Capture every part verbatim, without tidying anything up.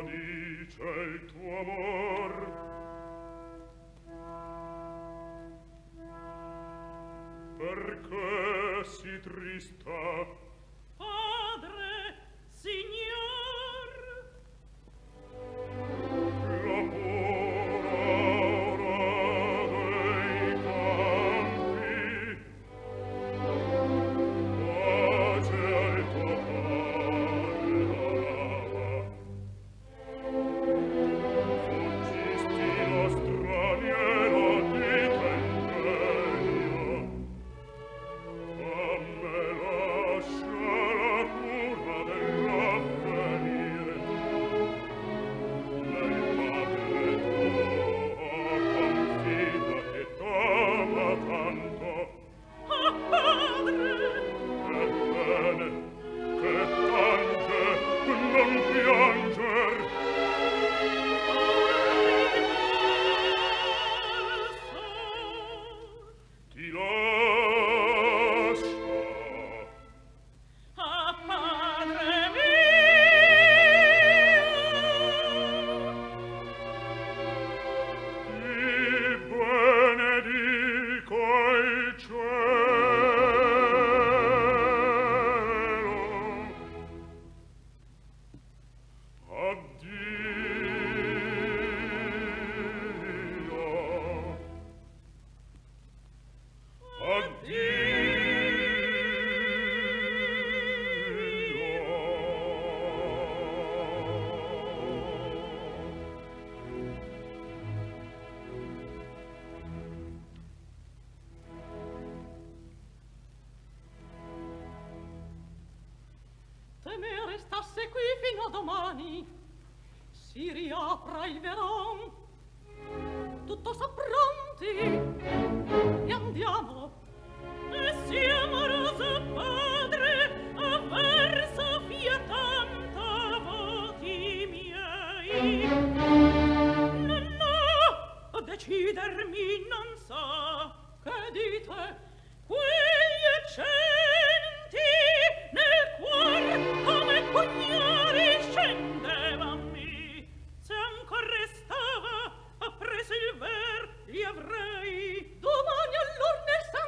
dice il tuo amor? Perché si trista? Padre, signor, la pura ora dei campi, pace al tuo parlava, fuggisti lo straniero di t'ingegno, a me lascia la cura dell'avvenire. Lei madre tua confida che t'ama tanto. ah, padre, Ebbene, che tange, non pianger. Ti lascia. ah, padre mio, Ti benedico il cielo. Addio. te me restasse qui fino a domani, si riapra il veron, tutto s'appronti e andiamo. E siamo amoroso padre, avverso fiatanta voti miei. No, no, decidermi non so, che dite, quegli accenti nel cuor come pugnali scendevami. Se ancor restava appreso il ver, li avrei domani allor nel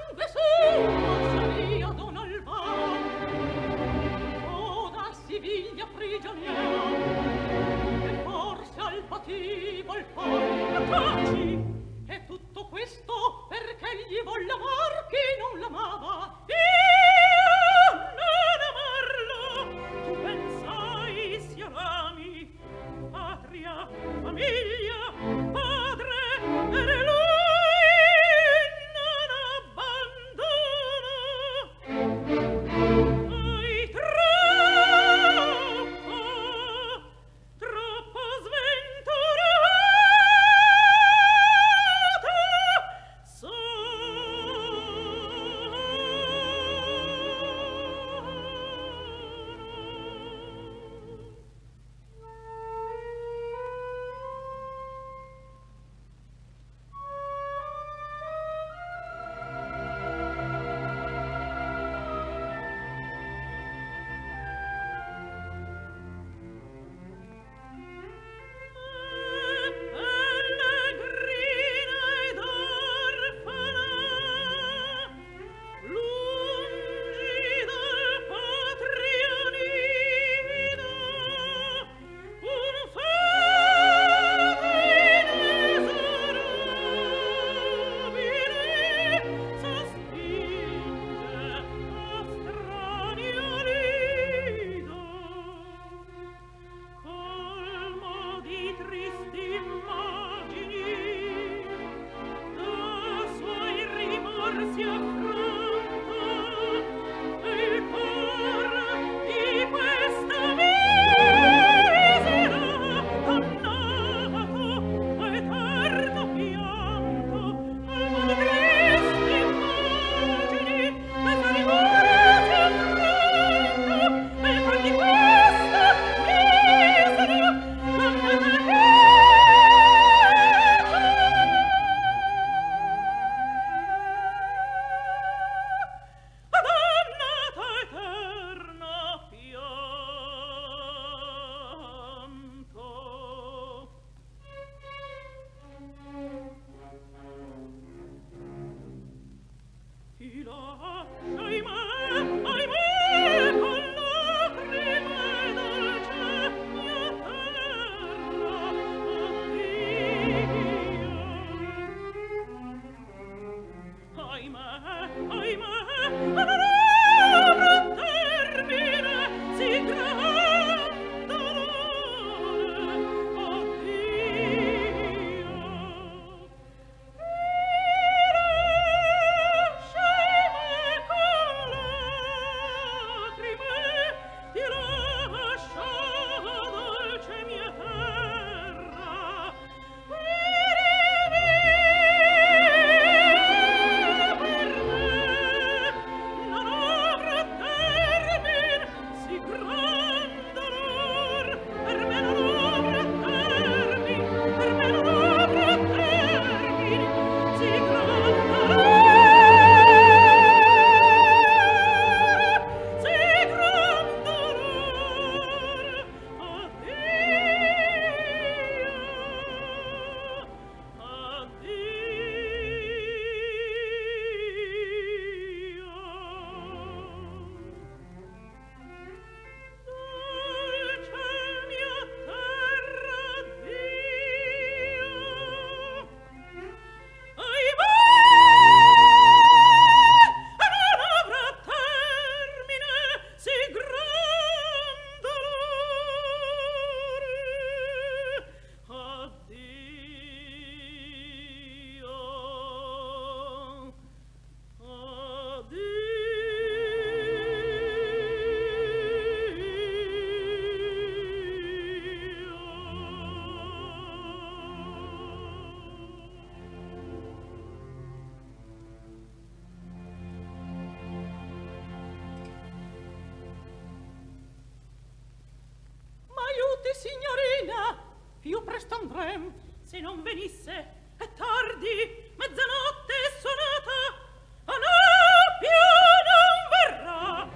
andrem se non venisse. È tardi, mezzanotte è suonata, a Nappia non verrà.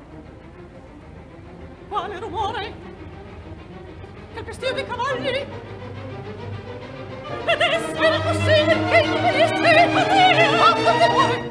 Quale rumore? Che pestio di cavalli? Ed essere possibile che il venisse a te, a tutte voi.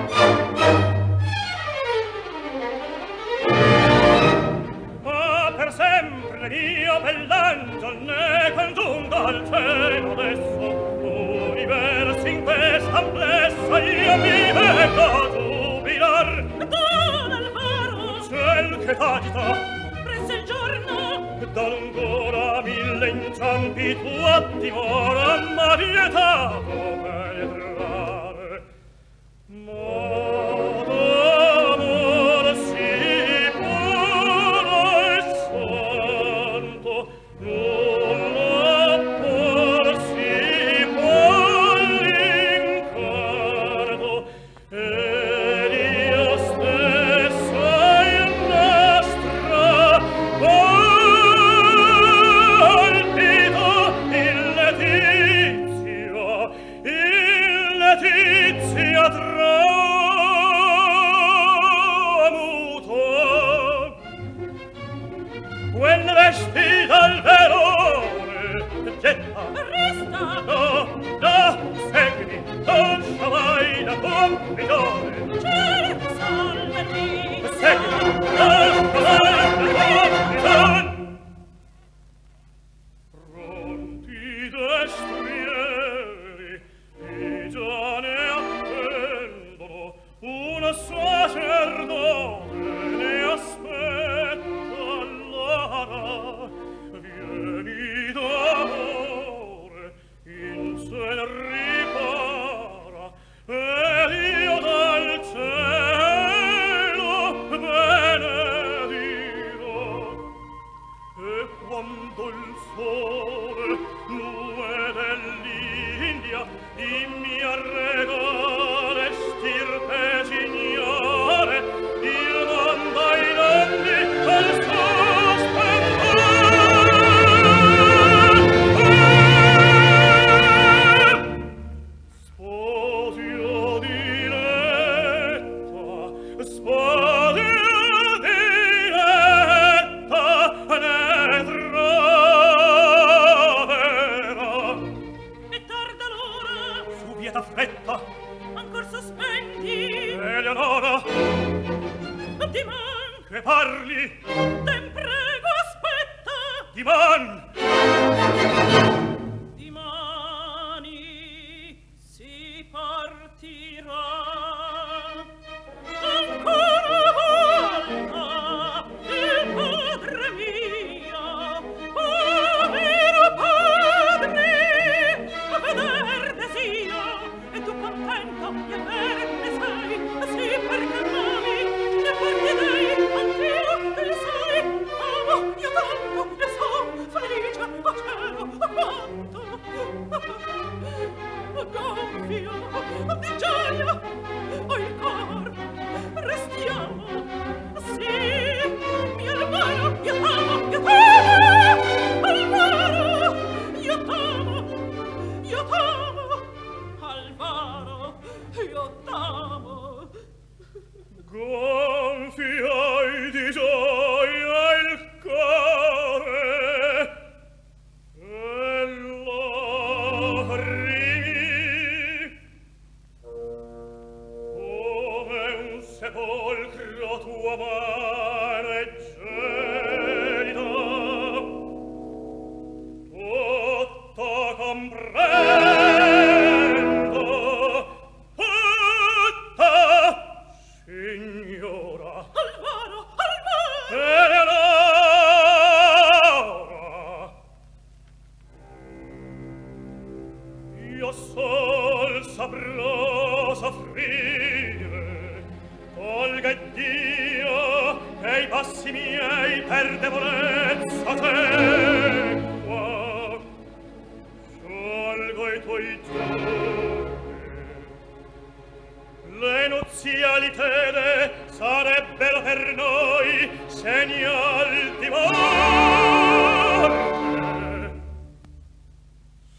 Ma per sempre l'io bell'angel ne congiunga al cielo adesso. Universi in questa amplessa io mi vengo a giubilar. Don Alvaro! Ciel che t'agita! Presse il giorno! Da lung'ora mille inciampi tu a dimora m'ha vietato penetrare. Ma d'amor si puro e santo non apporsi può l'incarno ed io stessa in nostra palpito il Letizia il Letizia tramuto quel vestito al verone getta Resta! no, no, seguimi lascia mai da compitore Certo, salvermi! seguimi lascia mai da compitore pronti destrieri i già ne attendono una sacerdote ne aspetta Lara vieni d'amore in se ne ripara ed io dal cielo benedirò e quando il sole nube dell'India dimmi a regale stirpe signore il mondo ai nonni al suo splendore sposio diletta sposio diletta ne troverà È tarda l'ora! su vieta fretta Ancor sospendi! Eleonora Diman! che parli Ten prego, aspetta! Diman Dimani si partirà ancora volta il padre mio, povero padre, a veder desio e tu contento di averne sei, sì perché mami ne porti dei anch'io te ne sai, amo io tanto e son felice a cielo a quanto gonfio di gioia ho il cor restiamo sì mio Alvaro io t'amo io t'amo Alvaro io t'amo io t'amo Alvaro io t'amo gonfiai di gioia il cuore e lagrimi come un sepolcro tua mano e gelida tutto comprendo tutto signora Alvaro Alvaro Eleonora io sol saprò soffrire tolga Dio che i passi miei per debolezza segua sciolgo i tuoi giorni le nuziali tede sarebbero per noi segnal di morte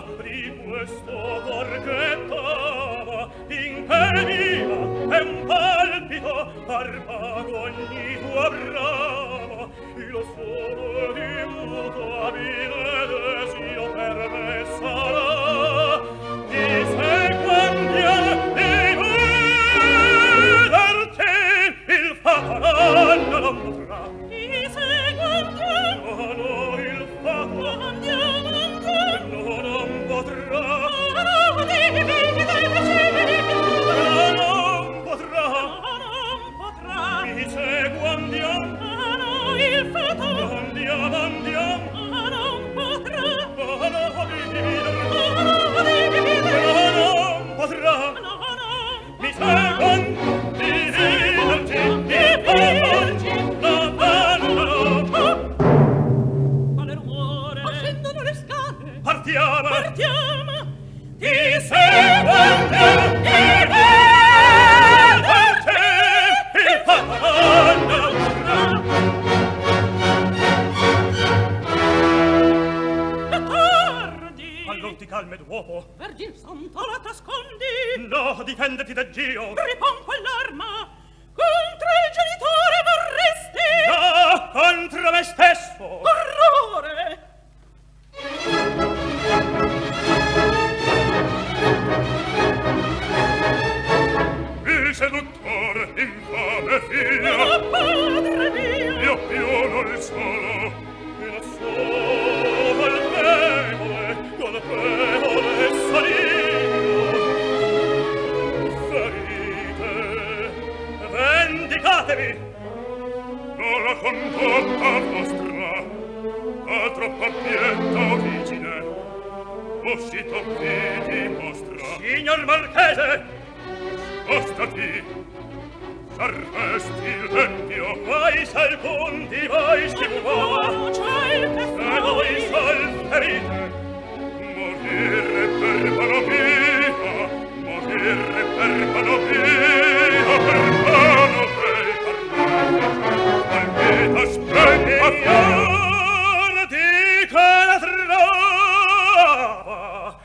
di questo cor che tava, impediva e un palpito arpago ogni tua brava. Io sono di mutabile desio per me sarà, ti seguandia di vederti il faranno non potrà. Ti seguandia, No, no, il faranno andiamo, non potrà. no, di vederci, No, non potrà. non potrà. Mi seguo, andiamo, Ah, no, il fato, andiamo, andiamo. ah, non potrà. No, no, di dividere. Ah, no, di vederci, No, non potrà. no, no, Mi seguo, dividerci, dividerci. No, no, no. quale rumore? Scendono le scale. Partiamo. Partiamo. Ti seguo, andiamo, dividerci. Il faranno non potrà. È tardi. Allora ti calme d'uopo. Vergine Santa, la t'ascondi. No, difenditi da Dio. Ripon quell'arma. Contro il genitore vorresti. No, contro me stesso. Orrore. Il seduttore infame figlio. Oh, padre mio. Io più non solo. Il suo colpevole, colpevole salino. Ferite, vendicatevi. No, la condotta vostra ha troppa pietà origine. Uscito qui dimostra. Signor Marchese, spostati, sarvesti il tempio. Vai salpunti, vai si muova. Oh, c'è il che E voi fai. sol ferite. Morire per panovia, morire per panovia, per panovia, per me. Malvita spenta fior di che trova.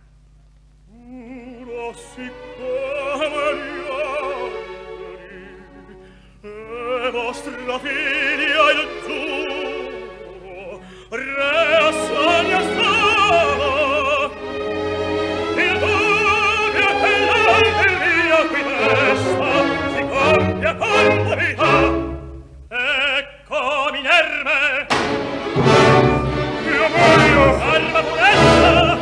Puro siccome gli alberi, e vostra figlia il giuro, re sogna stava. Il dubbio che l'alberia qui resta si compia con verità. Ecco Minerve, io voglio alma purezza.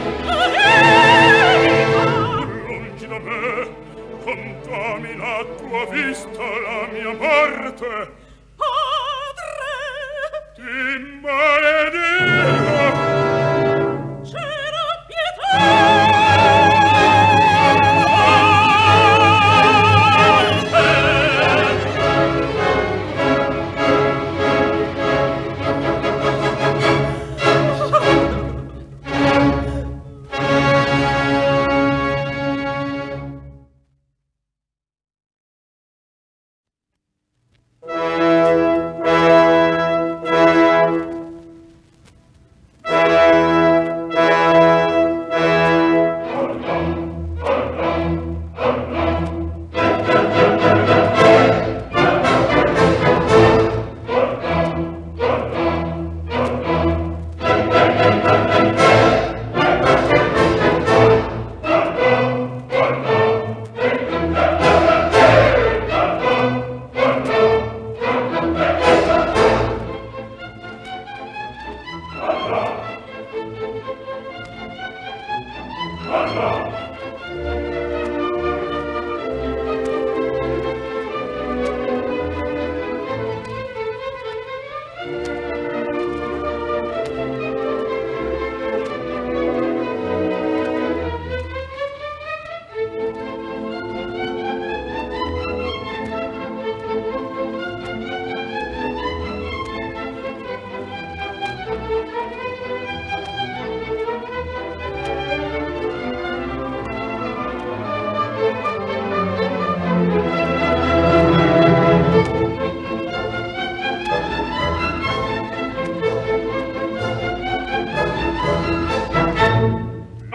Lungi da me, contamina tua vista la mia morte. Padre, Ti maledico. c'era pietà.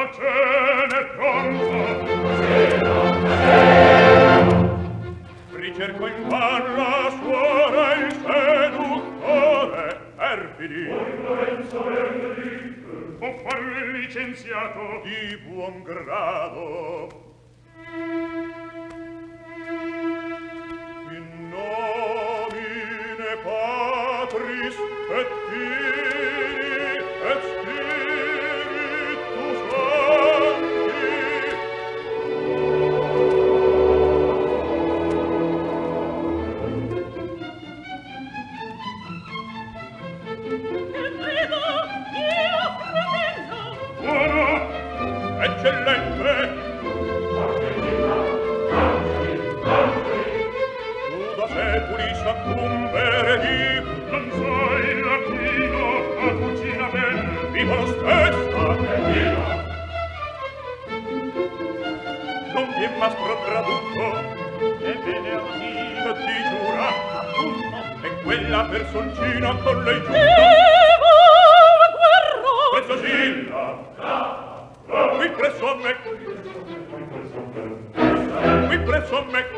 cena è pronta. Ricerco invan la suora il seduttore perfidi. Può farlo il licenziato di buon grado. In nomine Patris et Filii et Spiritus Sancti. Buono, eccellente. Tu da secoli s'accumbere di non sai latino, a cucina ben vivo lo stessa. Non vi è mastro tradotto, ebbene ardito ti giura, appunto, è quella personcina con lei giunta. Questo Silla, qui presso a me, qui presso a me.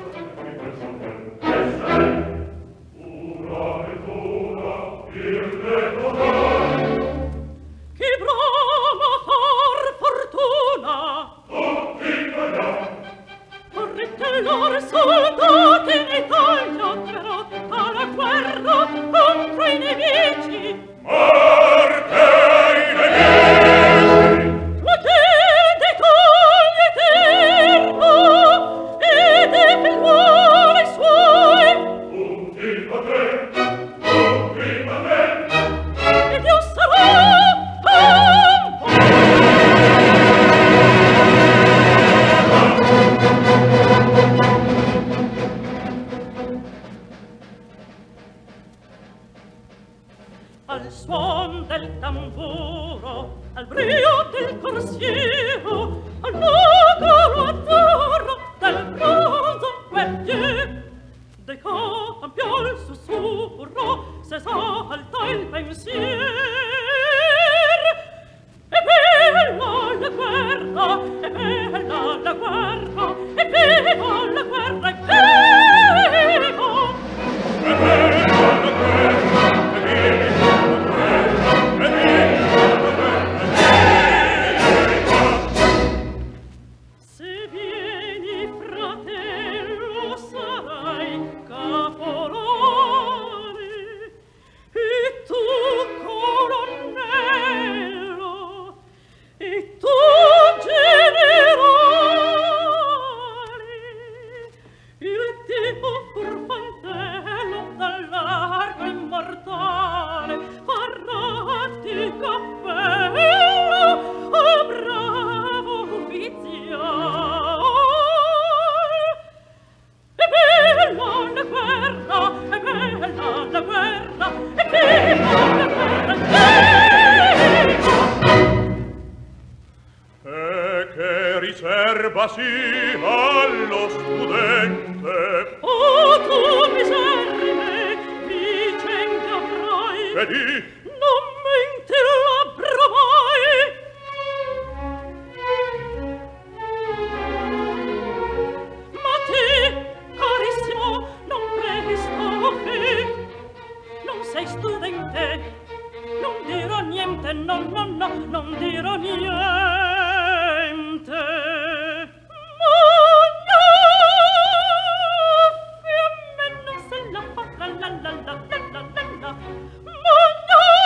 Una ed una, il detto chi brama far fortuna, tutti vogliamo. Correte loro soldati in Italia, però alla guerra contro i nemici. Morte ai nemici! Potete togliete eterno e dei figliuoli suoi. Tutti a te, tutti a te. E Dio sarà campo. Al suon del tamburo, al brio del corsiero, al nugolo azzurro del bronzo guerrier, dei campiò il sussurro, se salta il pensier. È bella la guerra, è bella la guerra, è viva la guerra, è viva! È bella la guerra, è viva! Se vieni fratello sarai caporale e tu colonnello e tu generale, il tipo furfantello dall'arco immortale farrati cappello al bravo ufficiale. È bella la guerra, è bella la guerra, è viva la guerra, è viva! E che riserva sì allo studente. Oh, tu miserrime, vicenda avrai. Vedi? Non menti labbra mai. Ma te, carissimo, non presto non sei studente. Non dirò niente, no, no, no, non dirò niente. Ma no, fiamme non se la fa, la la la la la la la la. Ma no,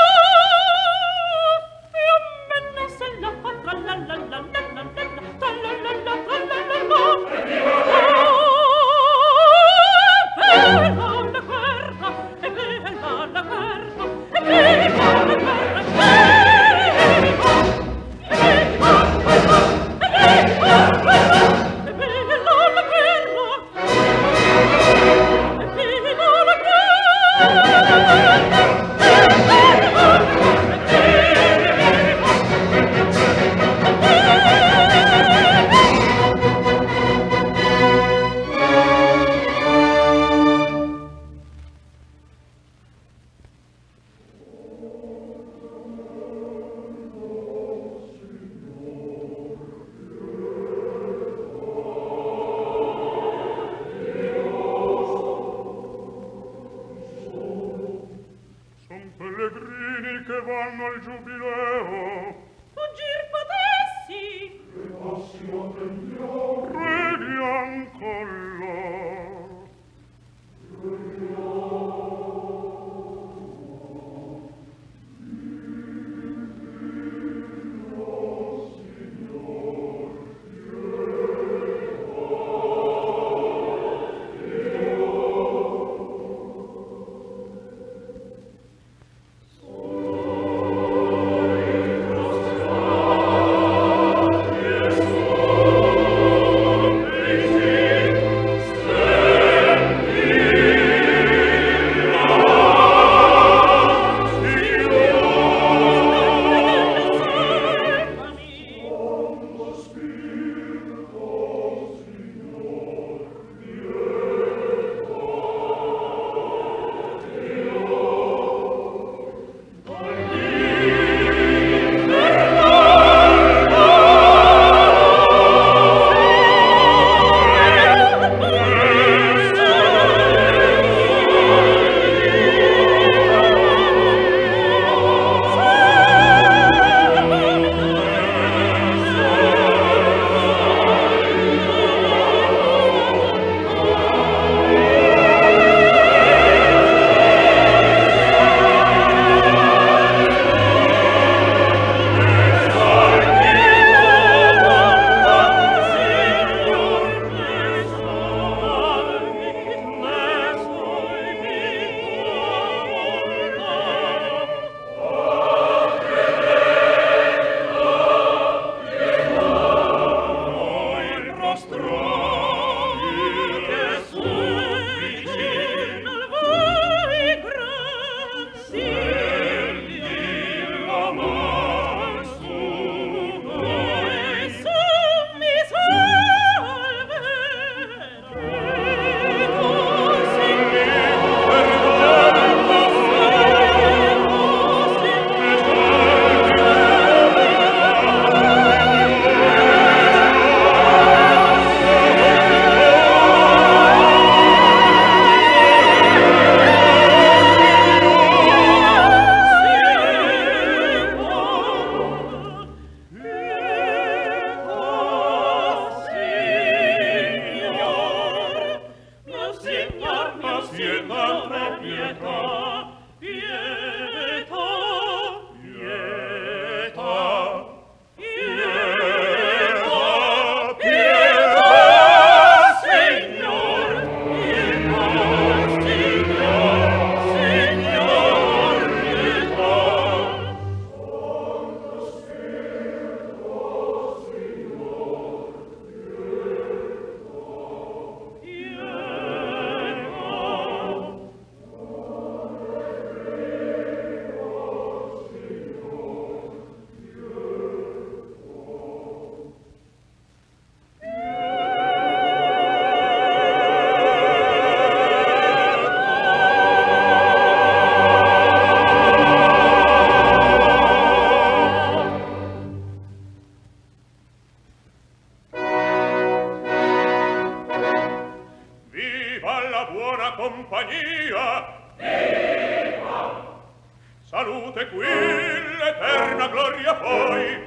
buona compagnia. Viva! Salute qui, l'eterna gloria poi.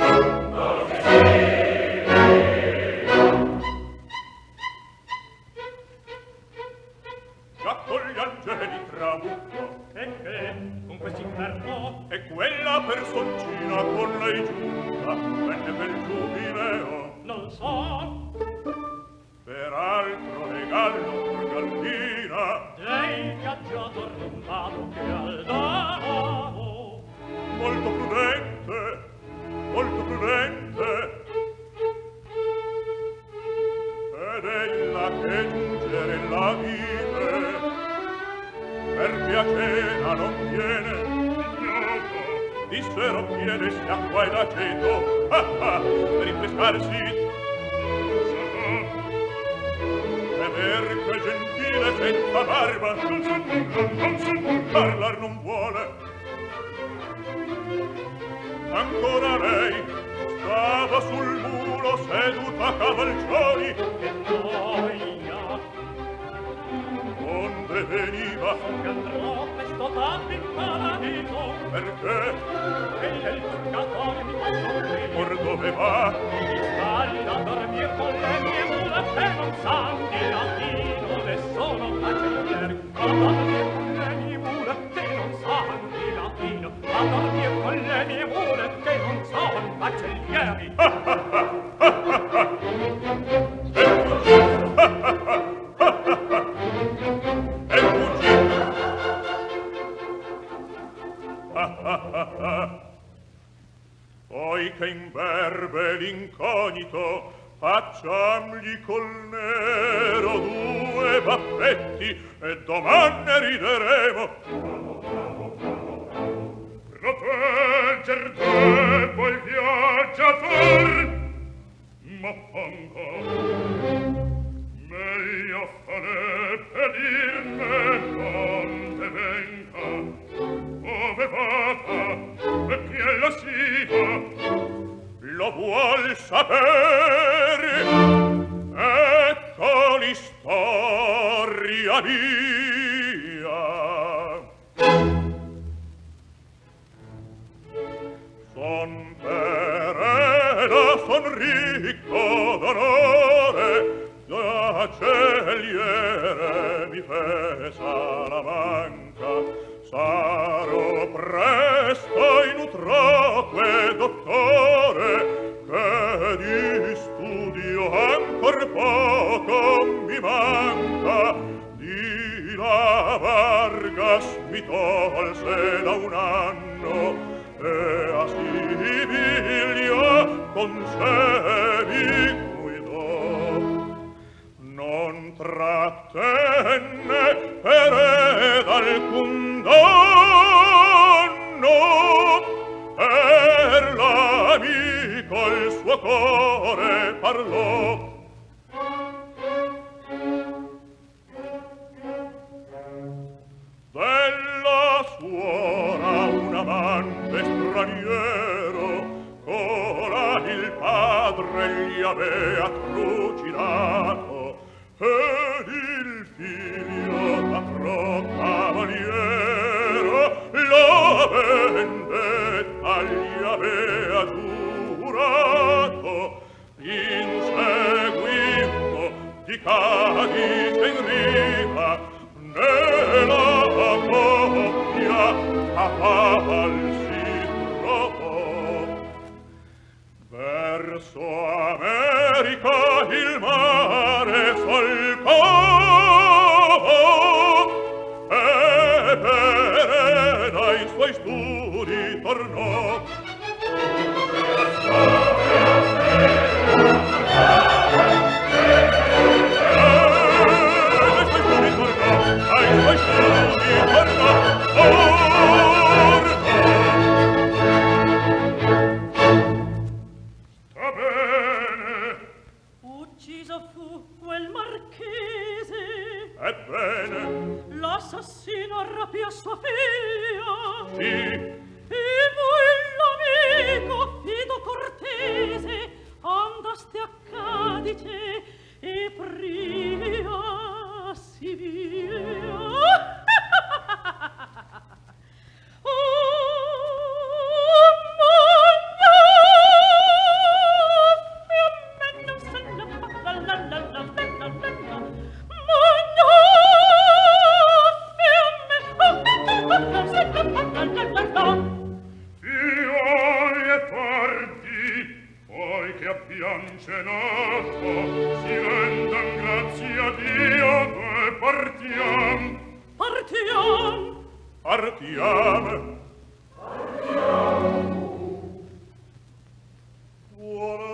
Già con gli angeli tramuto, E che, con quest'inferno, e quella personcina con lei giunta, venne per il giubileo. non so, Peraltro regallo por gallina, dei viaggiato arrombato che al davo. molto prudente, molto prudente. Ed ella che giungere la vide, per piacere non viene, ignoto, dissero piede si acqua ed aceto, ah ah, per rinfrescarsi. E che gentile senza barba, non sa nulla, non sa nulla, parlar non vuole. Ancora lei stava sul mulo seduta a cavalcioni. Che noia, Onde veniva, che andrò questo tanto in paradiso, perché, e del purgatorio mi fa soffrire. or dove va? Mi stalla a dormir con le mie mula che non sanno di latino, ne sono cancellieri. A dormir con le mie mula che non sanno di latino, a dormir con le mie mula che non sono cancellieri. È fuggito! Ah ah ah ah! Poi che imberbe l'incognito, facciamgli col nero due baffetti e domani rideremo. Protegger debbo il viaggiator, ma anche meglio farebbe dirne onde venga, ove vada e chi lo sia, lo vuol sapere. Ecco l'istoria mia. Son pereda, son ricco d'onore, da celiere mi fe Salamanca. Sarò presto in utroque dottore, che di studio ancor poco mi manca. Di la Vargas mi tolse da un anno, e a Siviglia con sé mi guidò. Non trattenne per alcun danno, per l'amico il suo cuore parlò. Della suora un amante straniero, ora il padre gli avea trucidato, ed il figlio da pro cavaliero la vendetta gli avea giurato. In seguito di Cadice in riva, nella coppia a Paval si trovò. Verso America il mare solcò, e per dai suoi studi tornò. Ai suoi studi tornò, tornò. Sta bene. Ucciso fu quel marchese. Ebbene. L'assassino rapì sua figlia. Sì. E voi l'amico fido cortese andaste a Cadice e pria Siviglia. piange nato, si rendan grazie a Dio e partiam. Partiam. Partiam. Partiam. Buona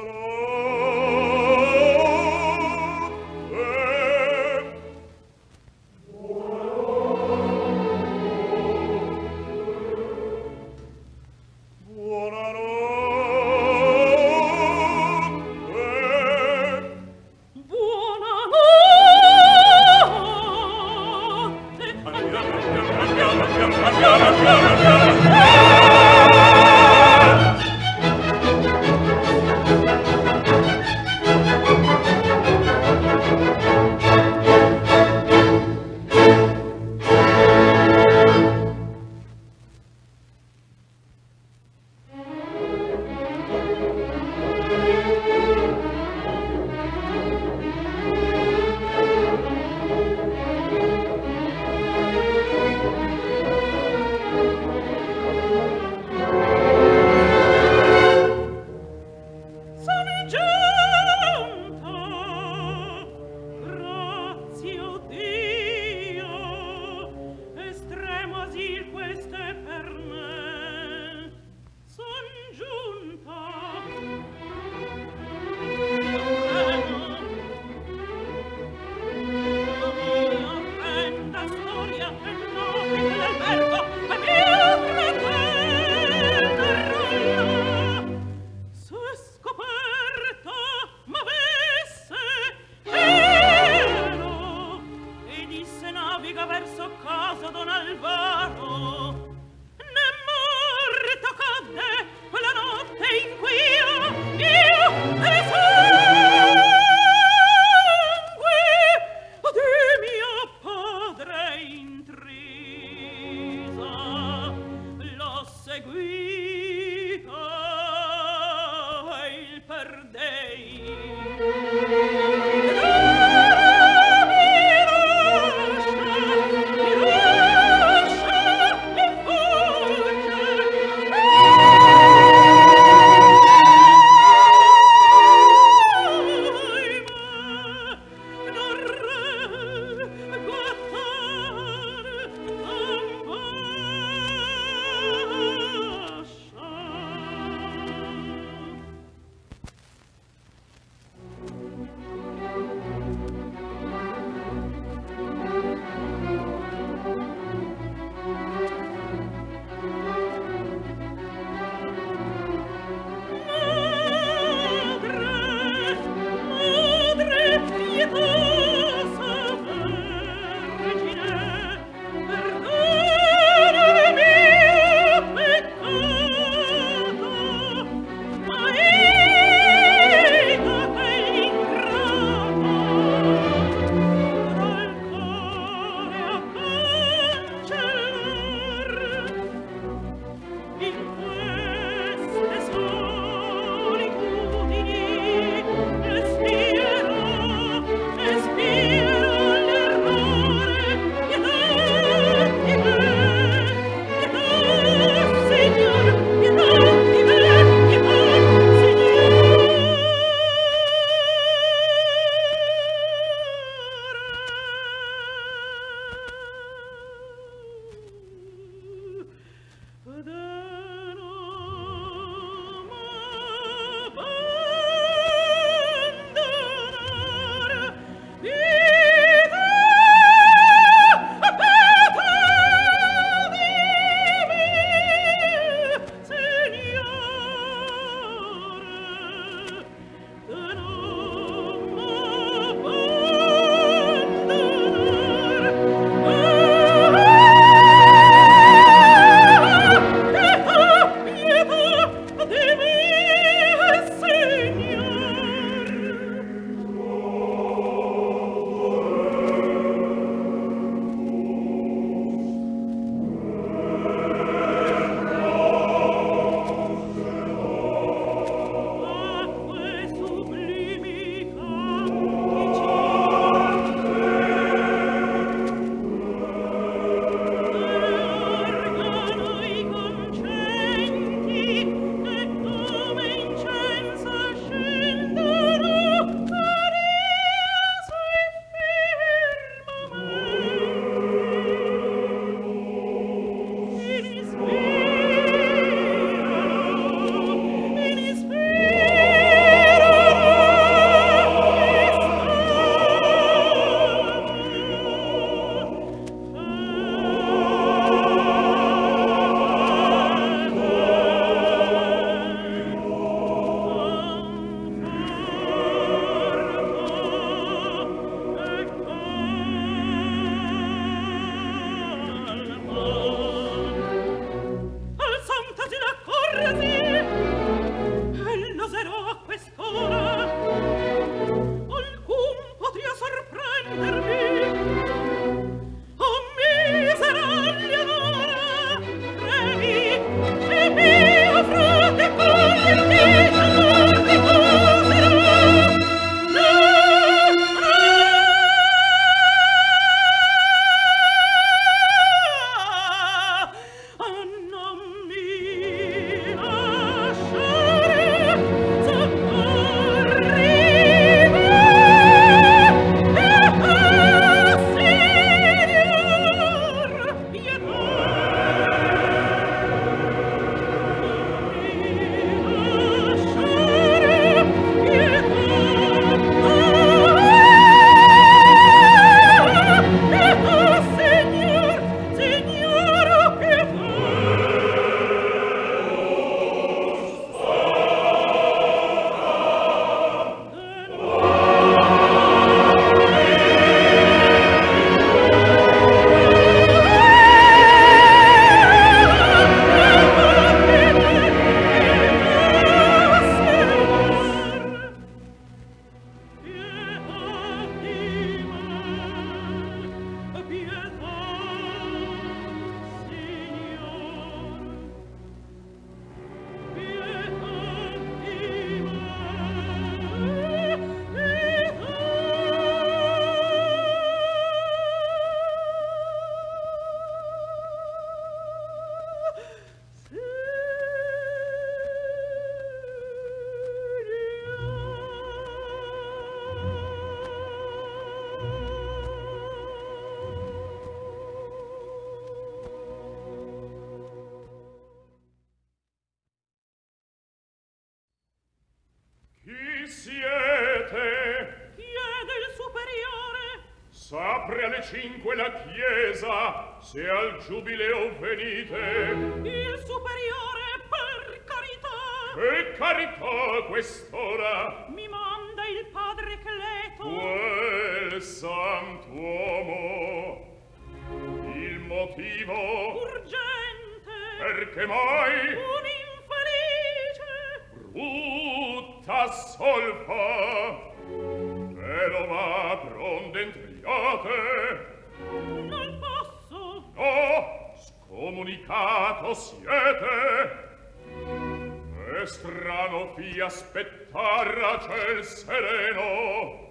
Chi siete? Chiede il superiore. S'apre alle cinque la chiesa, se al giubileo venite. Il superiore, per carità. Che carità quest'ora? Mi manda il padre Cleto. Quel sant'uomo. Il motivo? Urgente. Perché mai? Un infelice. Brutta solfa. Però va pronde entriate. Non posso. No, scomunicato siete. È strano fi aspettar a ciel sereno.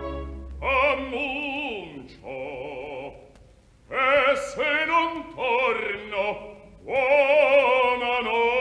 Annuncio. E se non torno, buona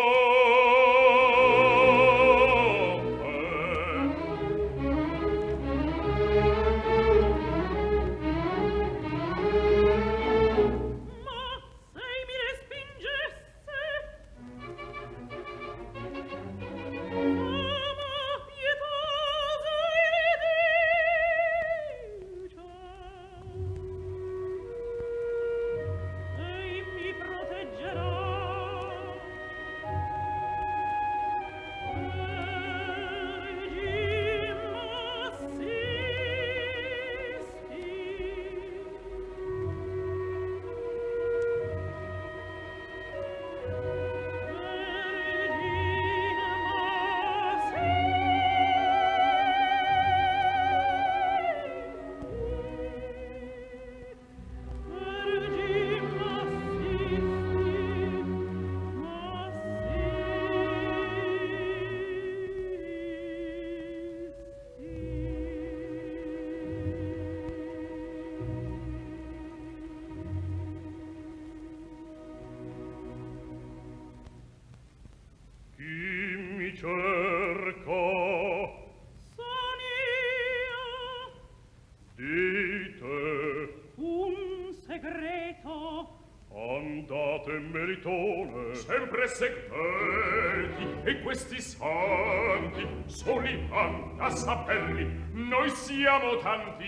segreti e questi santi soli han a saperli. Noi siamo tanti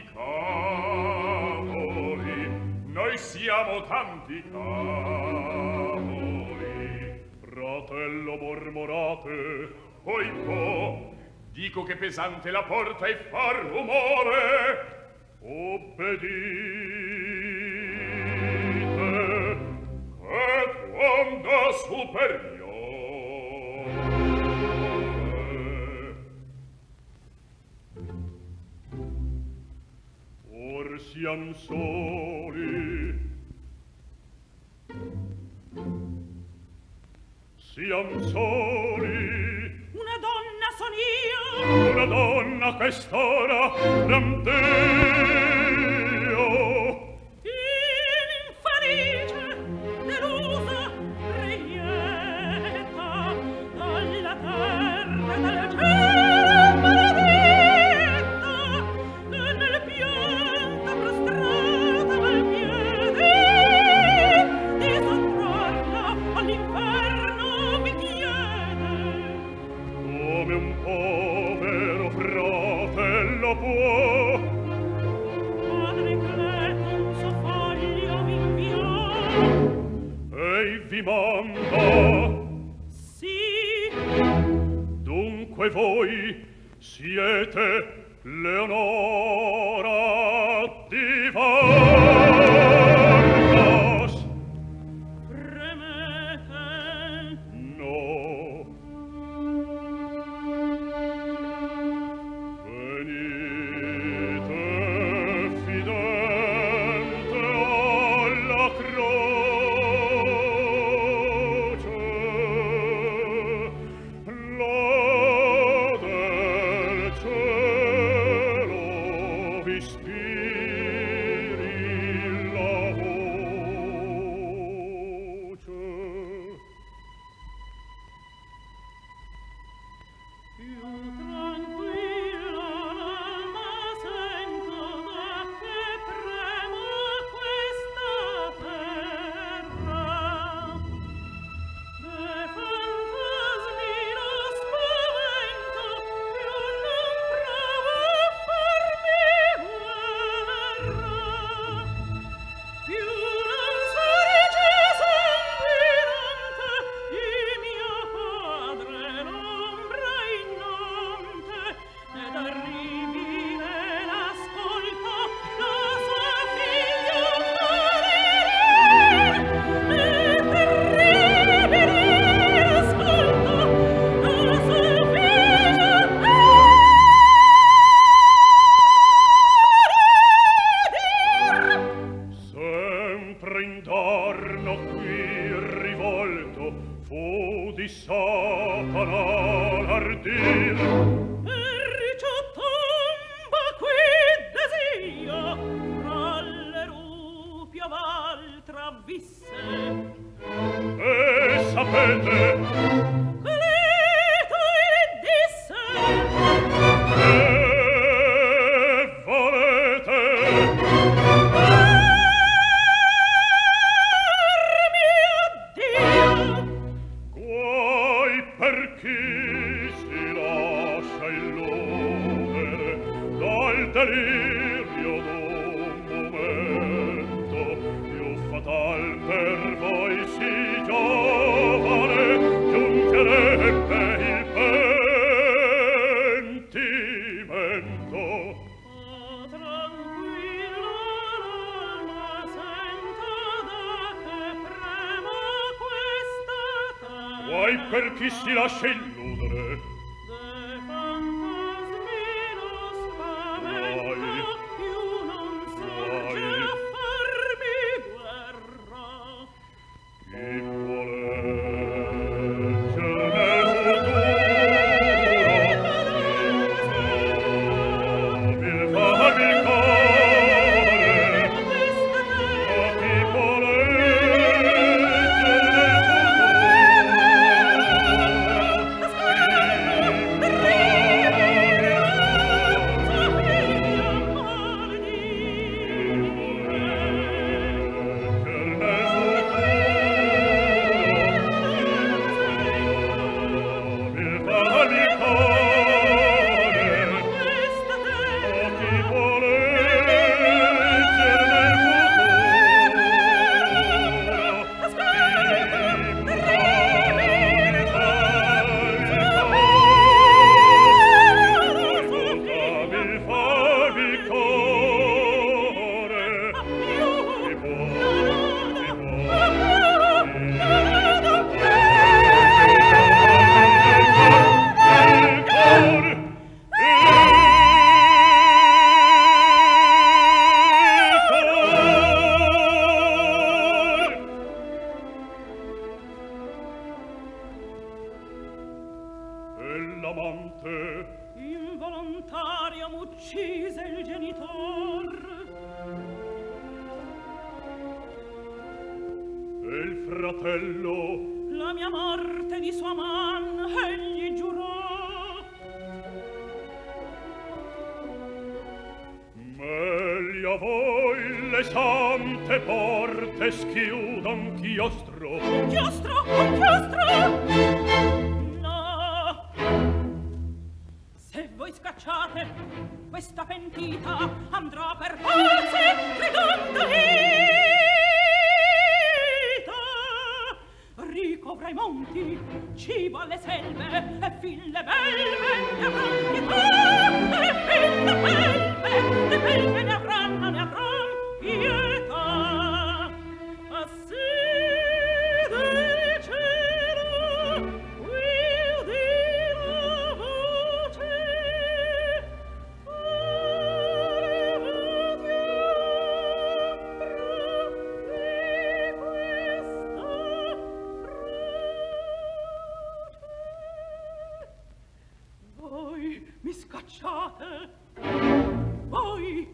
cavoli, noi siamo tanti cavoli. Fratello, mormorate, oico, dico che pesante la porta e fa rumore. Obbedite, che tuonda superiore. Or siam soli, siam soli. Una donna son io, Una donna quest'ora ramdeo. infelice, delusa, reieta, dalla terra, dal cielo maledetta, e nel pianto prostrata al piede, di sottrarla all'inferno mi chiede. Come un povero fratello può. Padre Cleto un suo foglio m'inviò. Ei vi manda. Sì, Dunque voi siete Leonora di Vargas? premete. No. Venite fidente alla croce, la del cielo vi ispiri la voce. Più tranquilla l'alma sento da che prema questa terra. De fantasmi lo spavento più non il delirio d'un momento più fatal per voi si giovane giungerebbe il pentimento. Oh, tranquilla l'alma, senta da che prema questa terra. Guai per chi si lascia illudere. De fantasmi lo spavento più non sorge a farmi guerra. Chi vuol leggere nel futuro il farmi il cuore. A chi vuol leggere nel Involontario m'uccise il genitor. E il fratello La mia morte di sua man egli giurò. meglio a voi le sante porte schiuda un chiostro. Un chiostro, un chiostro! No! Se voi scacciate questa pentita andrà per forza ridondo vita. Ricovra i monti, cibo alle selve e fille belve ne avranno pietà. E fille belve, le belve ne avranno, ne avranno pietà. Assì del cielo qui udì la voce. Voi mi scacciate, voi!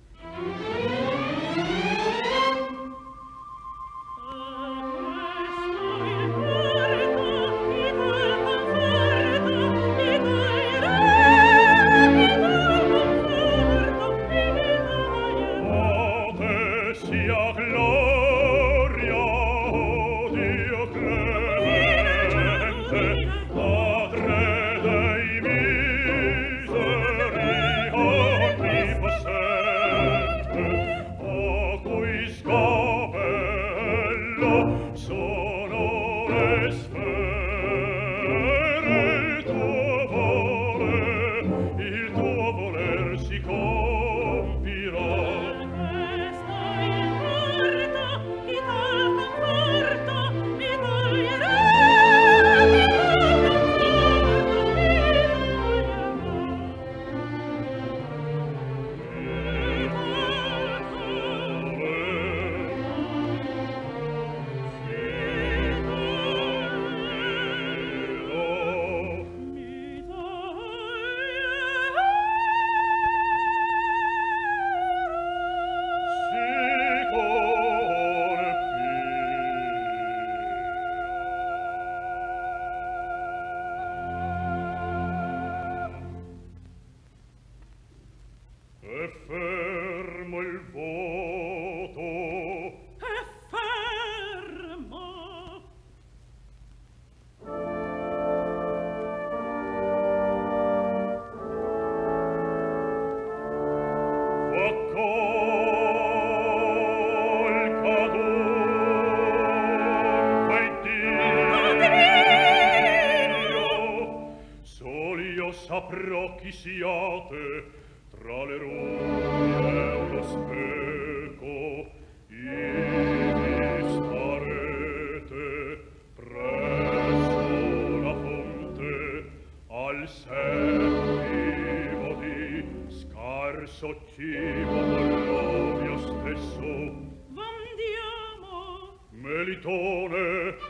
Ode sia gloria, o Dio clemente, Padre dei miseri onnipossente, a cui scapello sono le sfere, il tuo voler, il tuo voler si compirà. È fermo il voto, È fermo! siate tra le rughe e uno speco, ivi starete presso la fonte al settimo di scarso cibo con l'ovio stesso. Vandiamo, Melitone,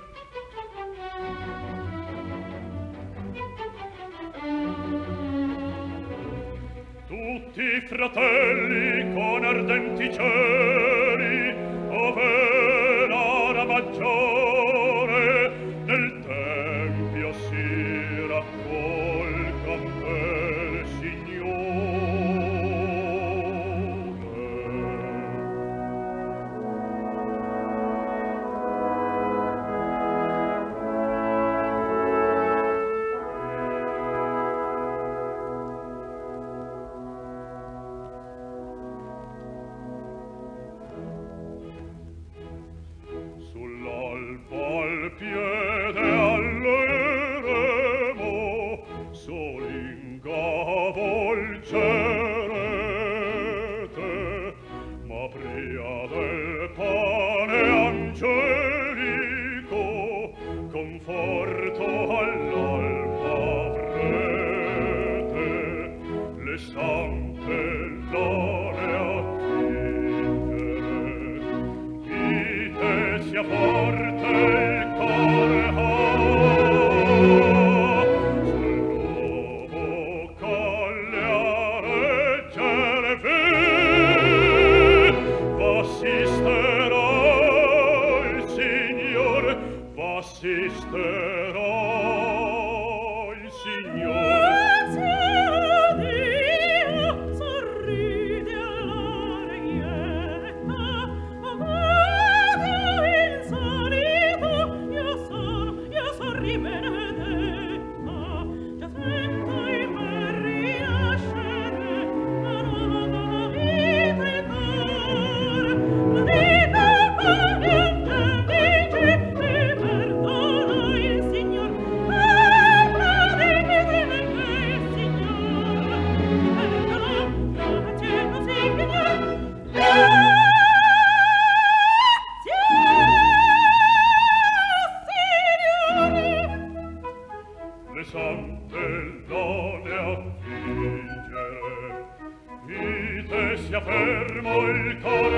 tutti i fratelli con ardenti cieli, ove l'ora maggiore nel tempio si raccolgan per Signore. Sull'alba al piede alleremo, solingavolcerete, ma pria del pane angelico, conforto all'alba avrete, le sante lode attingere, sia forte il cuore ha, sul nuovo colle a reggere vi, v'assisterà il Signore, v'assisterà il Signore. sorride alla regnetta, Le sante lode attingere, vite sia fermo il cor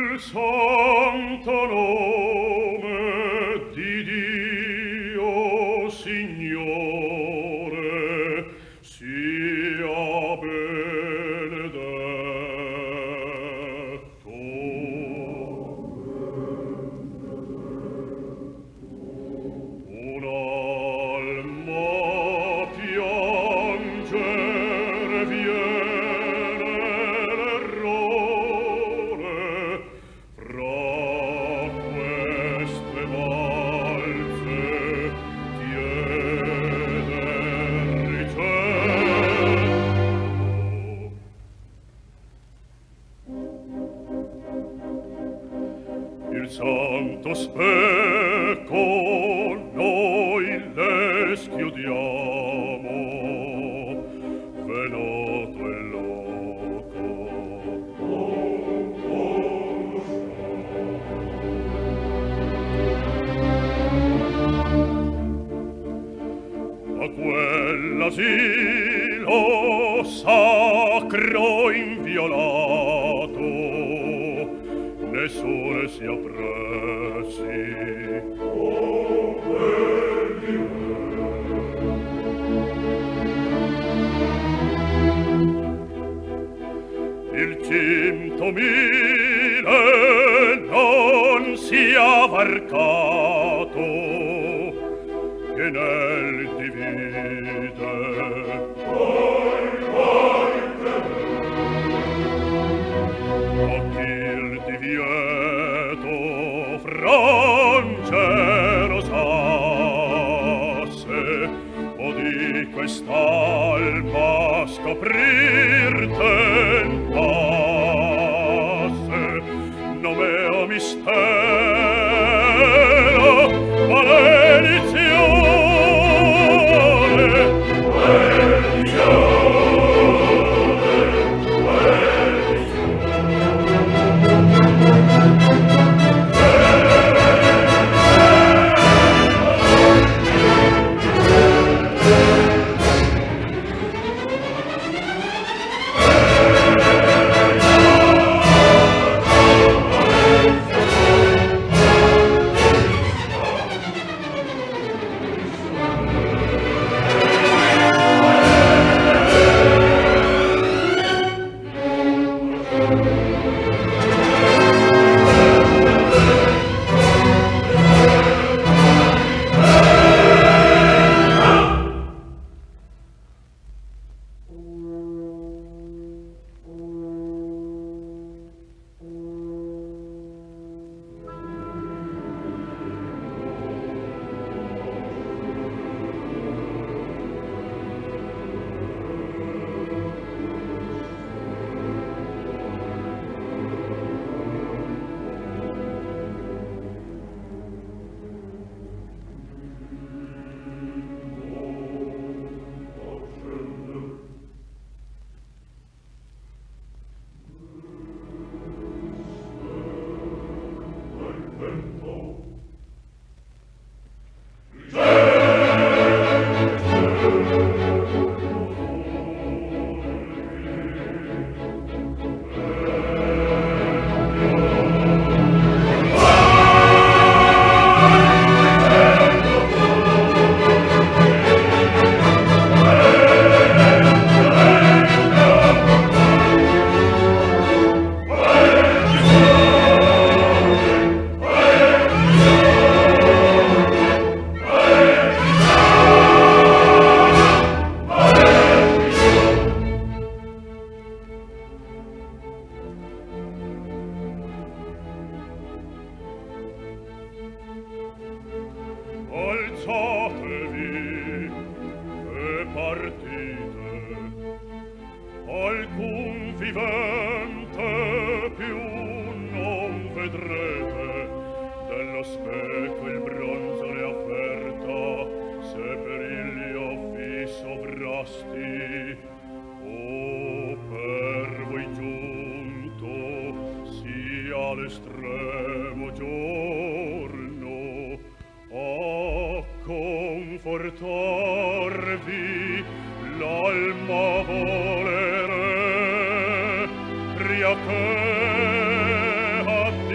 santo nome di Dio Signore sia benedetto. Un'alma piangere viene l'errore fra queste valse chieder ricerco. Il santo specco noi le schiudiamo, venuto il loco. A quell'asilo sacro inviolato nessuno si appressi. Il centomila non sia varcato che nel divide. A chi il divieto francero sasse o di quest'alma scoprir tentasse nome o mistero maledizione maledizione alzatevi e partite, alcun vivente più non vedrete, dello specchio il bronzo le avverta, se per il offi sovrasti, o per voi giunto sia l'estremo giorno, a confortarvi l'alma volere, pria che a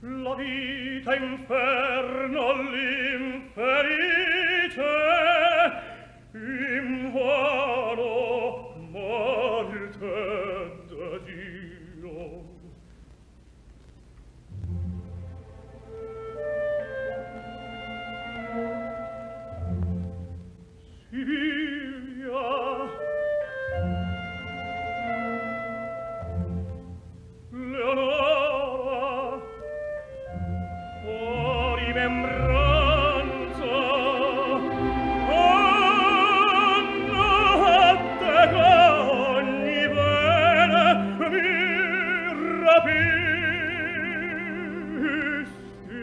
la vita inferno l'infelice invano morte da Dio. Silvia, Leonora, oh rimembranza, Anna, te che ogni bene mi rapissi.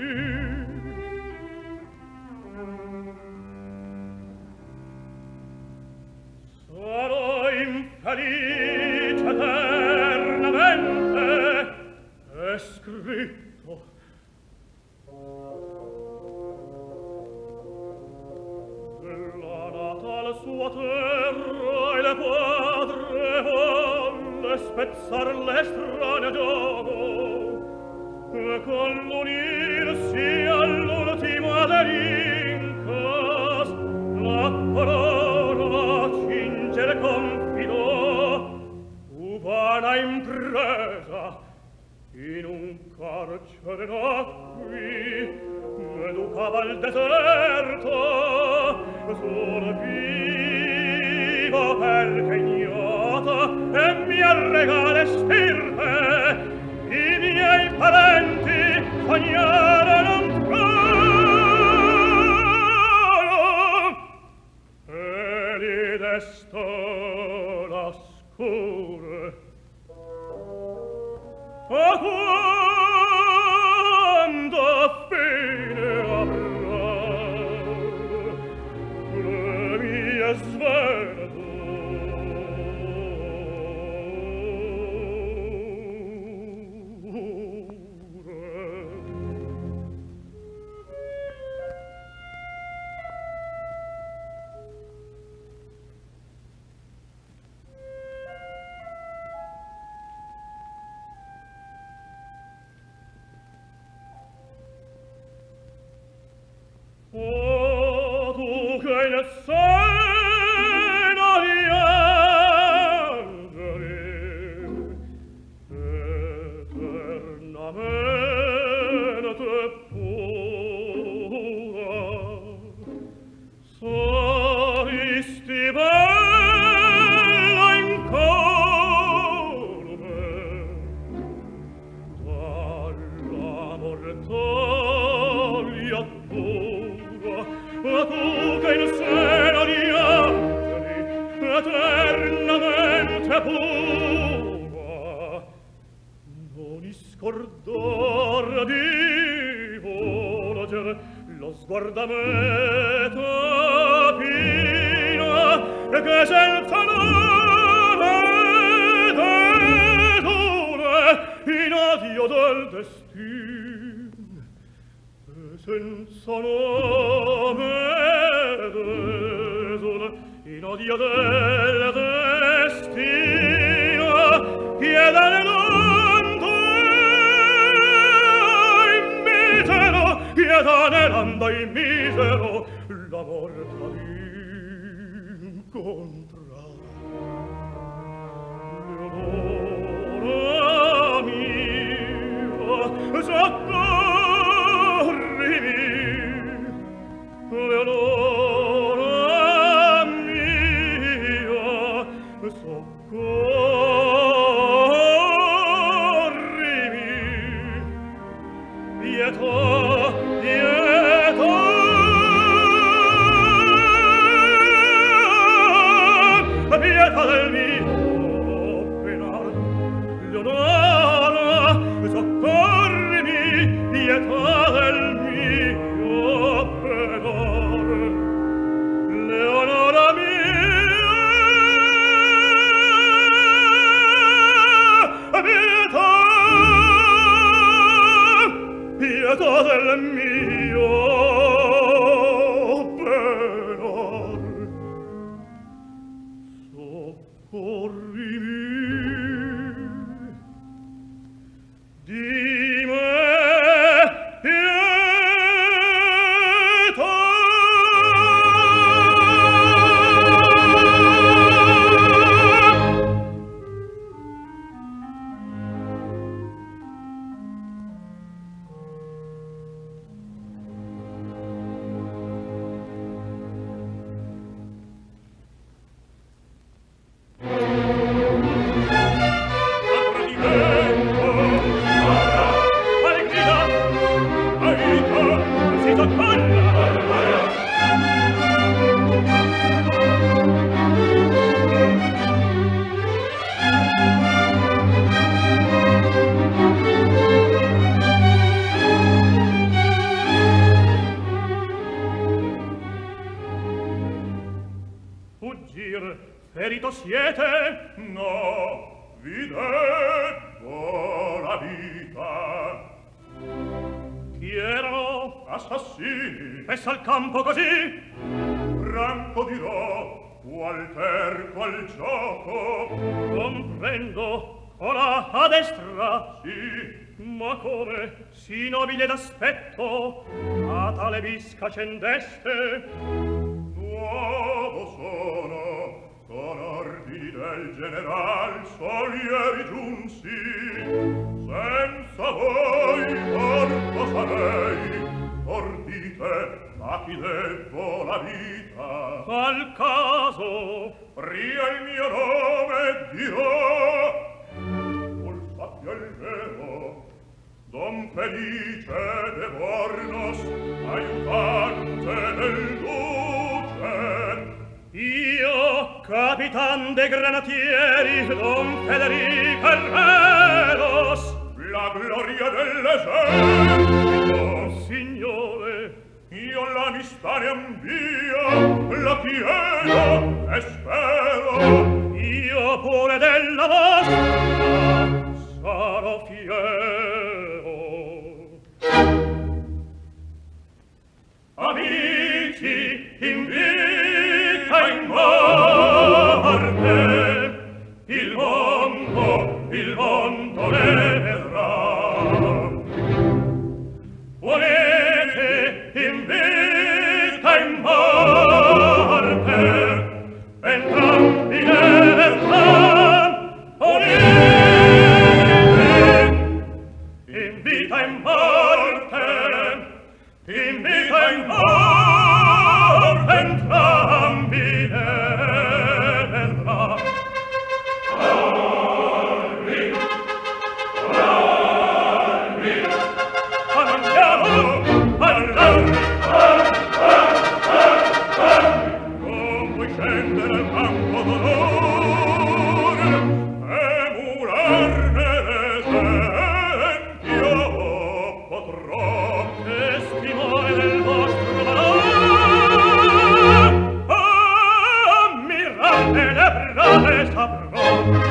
Sarò infelice eternamente, è scritto. Della natal sua terra e le padre volle spezzar le strane gioco e con l'unirsi all'ultima delincas la corona cingere confidò fu vana impresa in un carcere nacqui m'educava al deserto sono vivo perché ignota e mia regale stirpe i miei parenti sognarono trono e li destò la scure. A quando fine avrà le mie sventure? Oh, tu che ne sei di angeli, eternamente pura, saristi bella incolme, dalla mortaglia ma tu che in seno di angeli eternamente pura non iscordar di volgere lo sguardo a me tapina e che senza nome desole in addio del destino senza nome desole in odio del destino chiedere l'ando in misero chiedere l'ando in misero la morta d'incontrare Leonora mia soccorrimi Leonora mia soccorrimi pietà pietà pietà del mio penar Leonora soccorrimi pietà del mio penar Leonora mia pietà pietà del mio penar soccorrimi di me lieto siete? No, vi debbo la vita. Chi erano? Assassini. Messa al campo così? Franco dirò, qual per qual gioco. Comprendo, ora a destra. Sì. Ma come, si nobile d'aspetto, a tale visca scendeste? Nuovo sono, con ordini del general sol ieri giunsi. Senza voi morto sarei, ordite, a chi debbo la vita. Al caso, pria il mio nome dirò, col sappia il vero, Don Felice de Bornos, aiutante del duce. Io, capitan de granatieri, Don Federico Herreros, la gloria dell'esercito. Signore, io l'amistà ne ambio, la chiedo e spero. Io pure della vostra sarò fiero. Amici, in vita in morte, il mondo, il mondo ne vedrà. Volete in vita in morte, entrambi ne vedrà. Volete in vita in morte, in vita in morte, entrambi ne vedrà. Corri, corri, andiamo, all'arri, non puoi scendere al campo d'onore e murarne l'esempio potrò, testimone del vostro valore, ammirarne le brave saprò.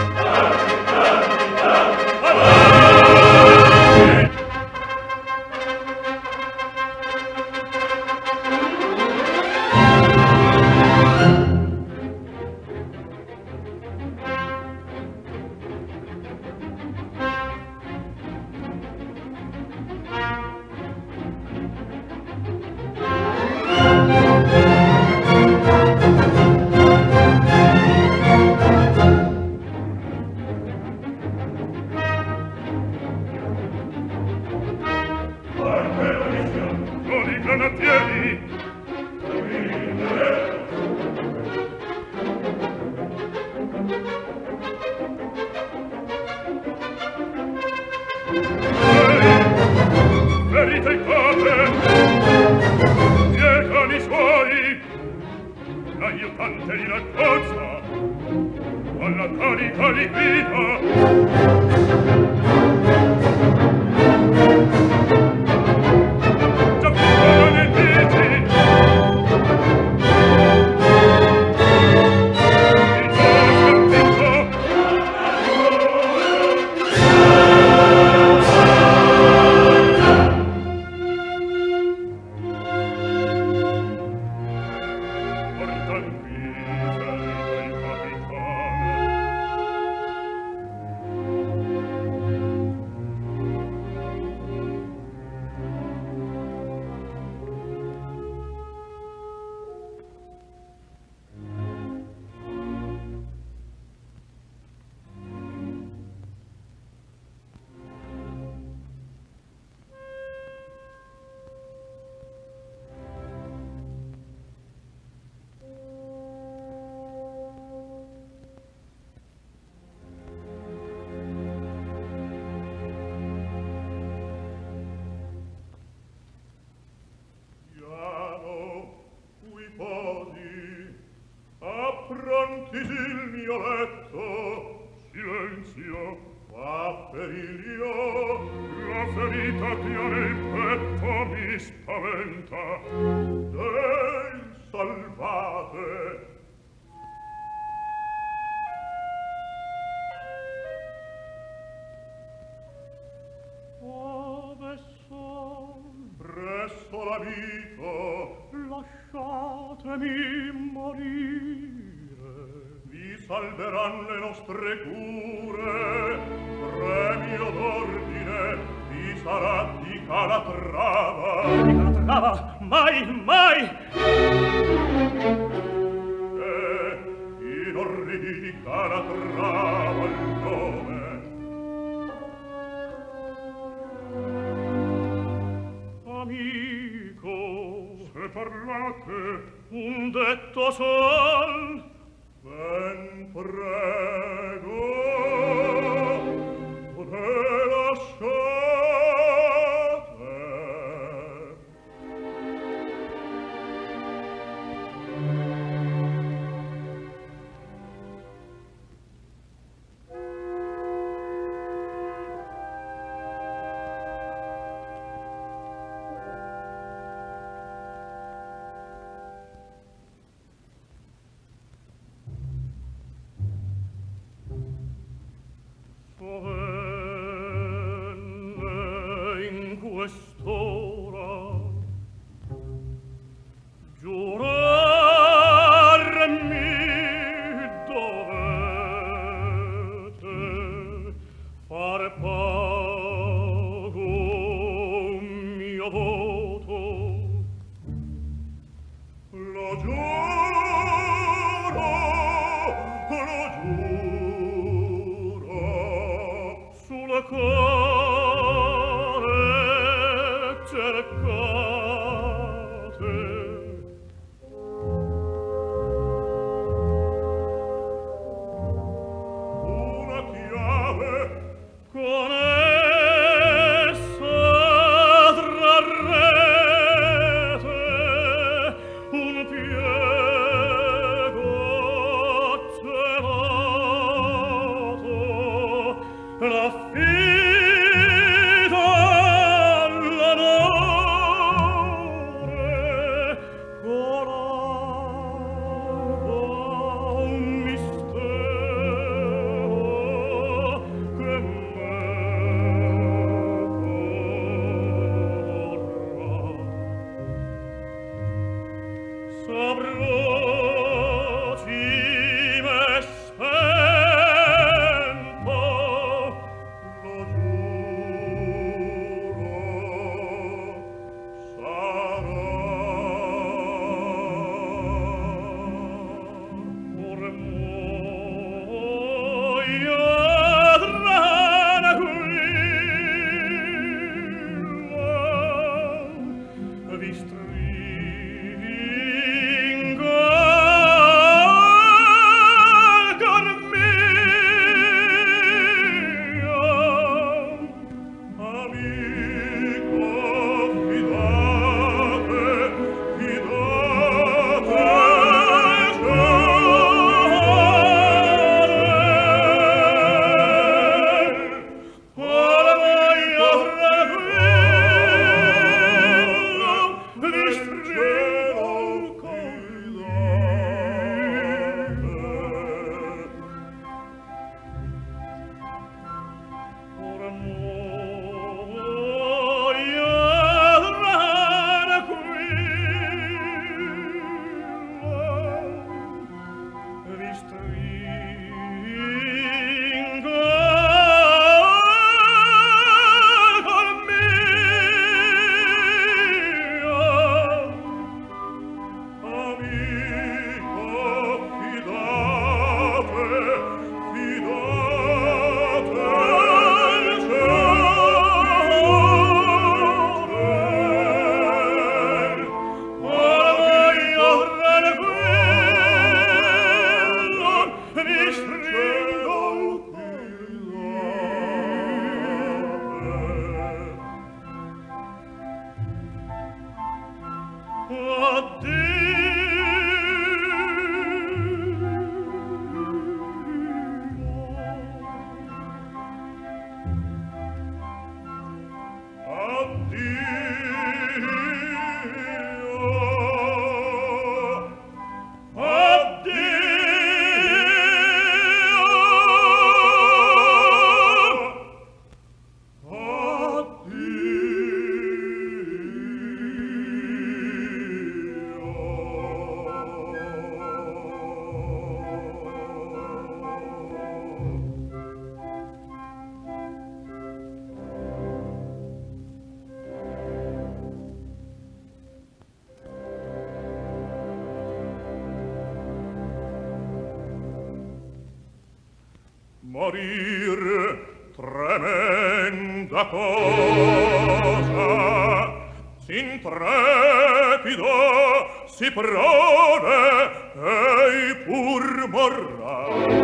Ferite il cose, dietro i suoi, l'aiutante li raccolza, alla carica li grida. Già fuori ne dici, il tuo sconfitto. Approntis il mio letto, silenzio, fa periglio, la ferita che ha nel petto mi spaventa. Den salvate. marito, lasciatemi morire. Vi salveran le nostre cure, premio d'ordine vi sarà di Calatrava. Di Calatrava? Mai, mai! E inorridi di Calatrava il nome. Amico, se parlate un detto sol, ben prego, te lasciate. Sovenne in quest'ora giurarmi dovete far pago mio voto. Lo giuro, lo giuro, sulla quale cercate una chiave, con essa trarrete un piego celato, la fida all'onore colava un mistero che me vorrà. Saprò cime spento lo giuro. morir, tremenda cosa, s'intrepido, si prode, ei pur morrà.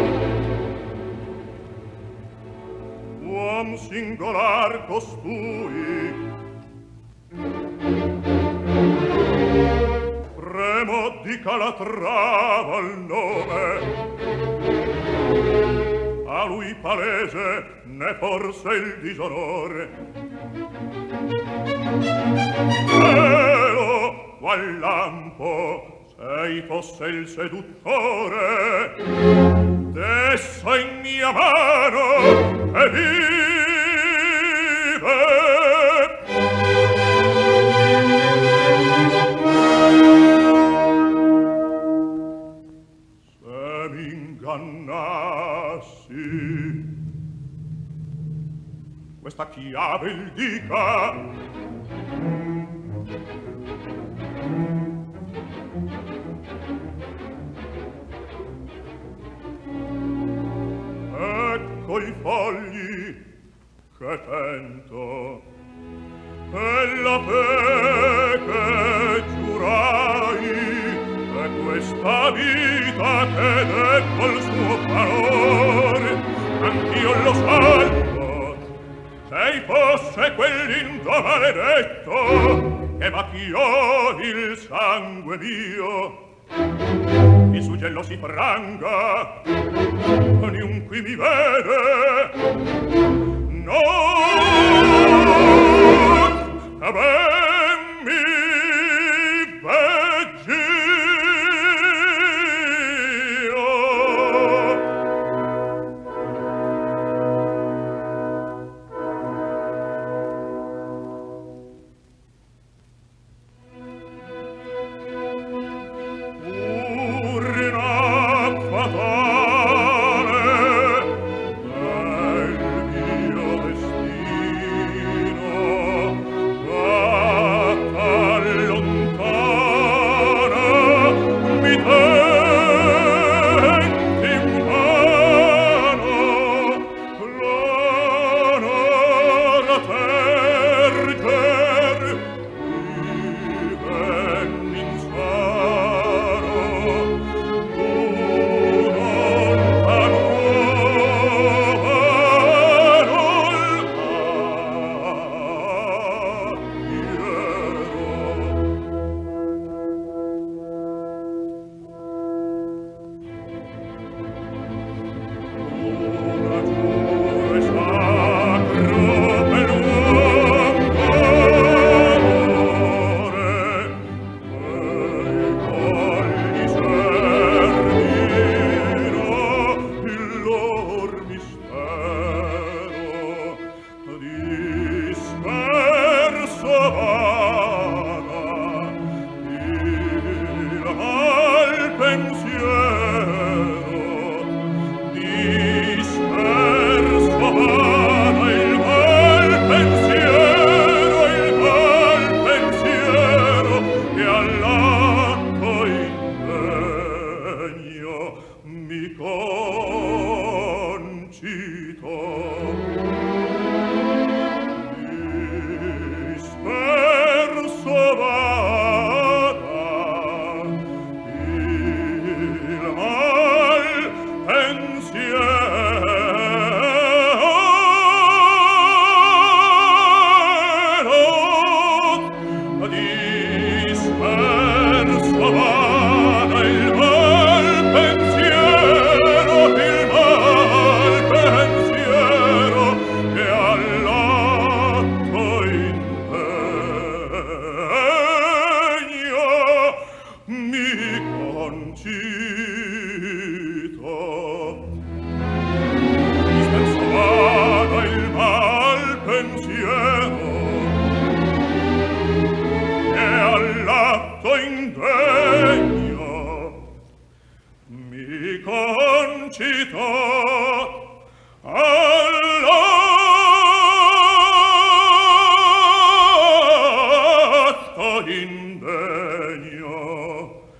Uom singolar costui, premo di Calatrava il nome, a lui palese ne forse il disonore. Cielo, qual lampo, sei fosse il seduttore, d'essa in mia mano e vive. Se m'ingannassi, questa chiave il dica, ecco i fogli che tento e la fe che giurai, e questa vita che detto il suo valore, anch'io lo salvo, se fosse quell'indo maledetto che macchiò il sangue mio. Il suggello si franga, niunque mi vede, no, a ben mi veggio.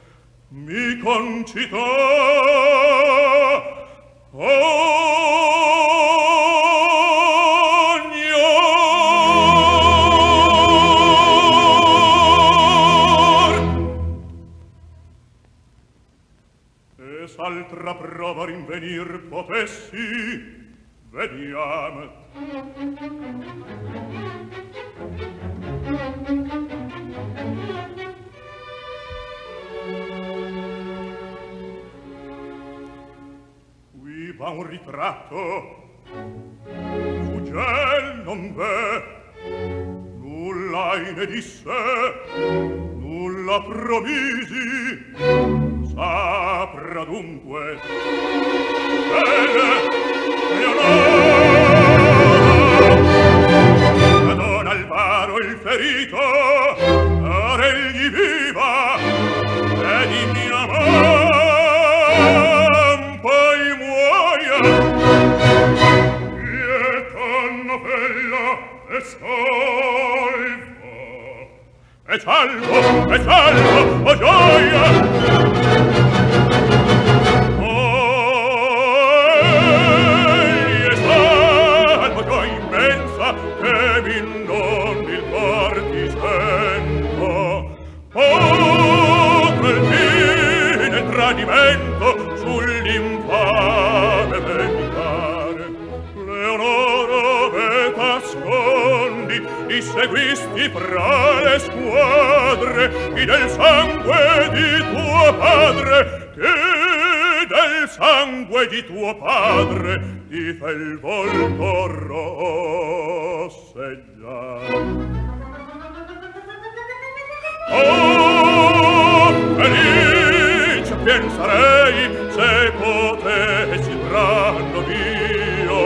mi concitò, oh altra prova rinvenir potessi, vediamo. Qui va un ritratto, Fugel non v'è, nulla ne disse, nulla promisi, saprà dunque. Bene, Leonora, Don Alvaro il ferito, or egli viva, e di mia man poi muoia. Pietà novella e salvo, e salvo, e salvo, oh gioia! Che mi non il cor ti sento, potrà il fine il tradimento sull'infame vendicare. Leonora, ve t'ascondi, i seguisti fra le squadre, chi del sangue di tuo padre, chi del sangue di tuo padre, ti fa il volto rosseggiare. Oh, felice penserei se potessi brando mio.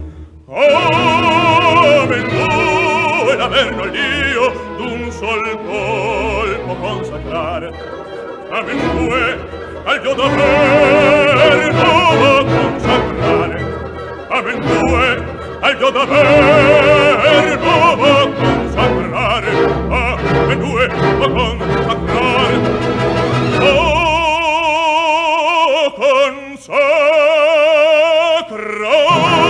Oh, ben tu e l'averno l'io d'un sol colpo consacrare. Amen due al dio d'averno consacrare. Amen due al dio d'averno consacrare. Amen due consacrare. Oh, consacrare.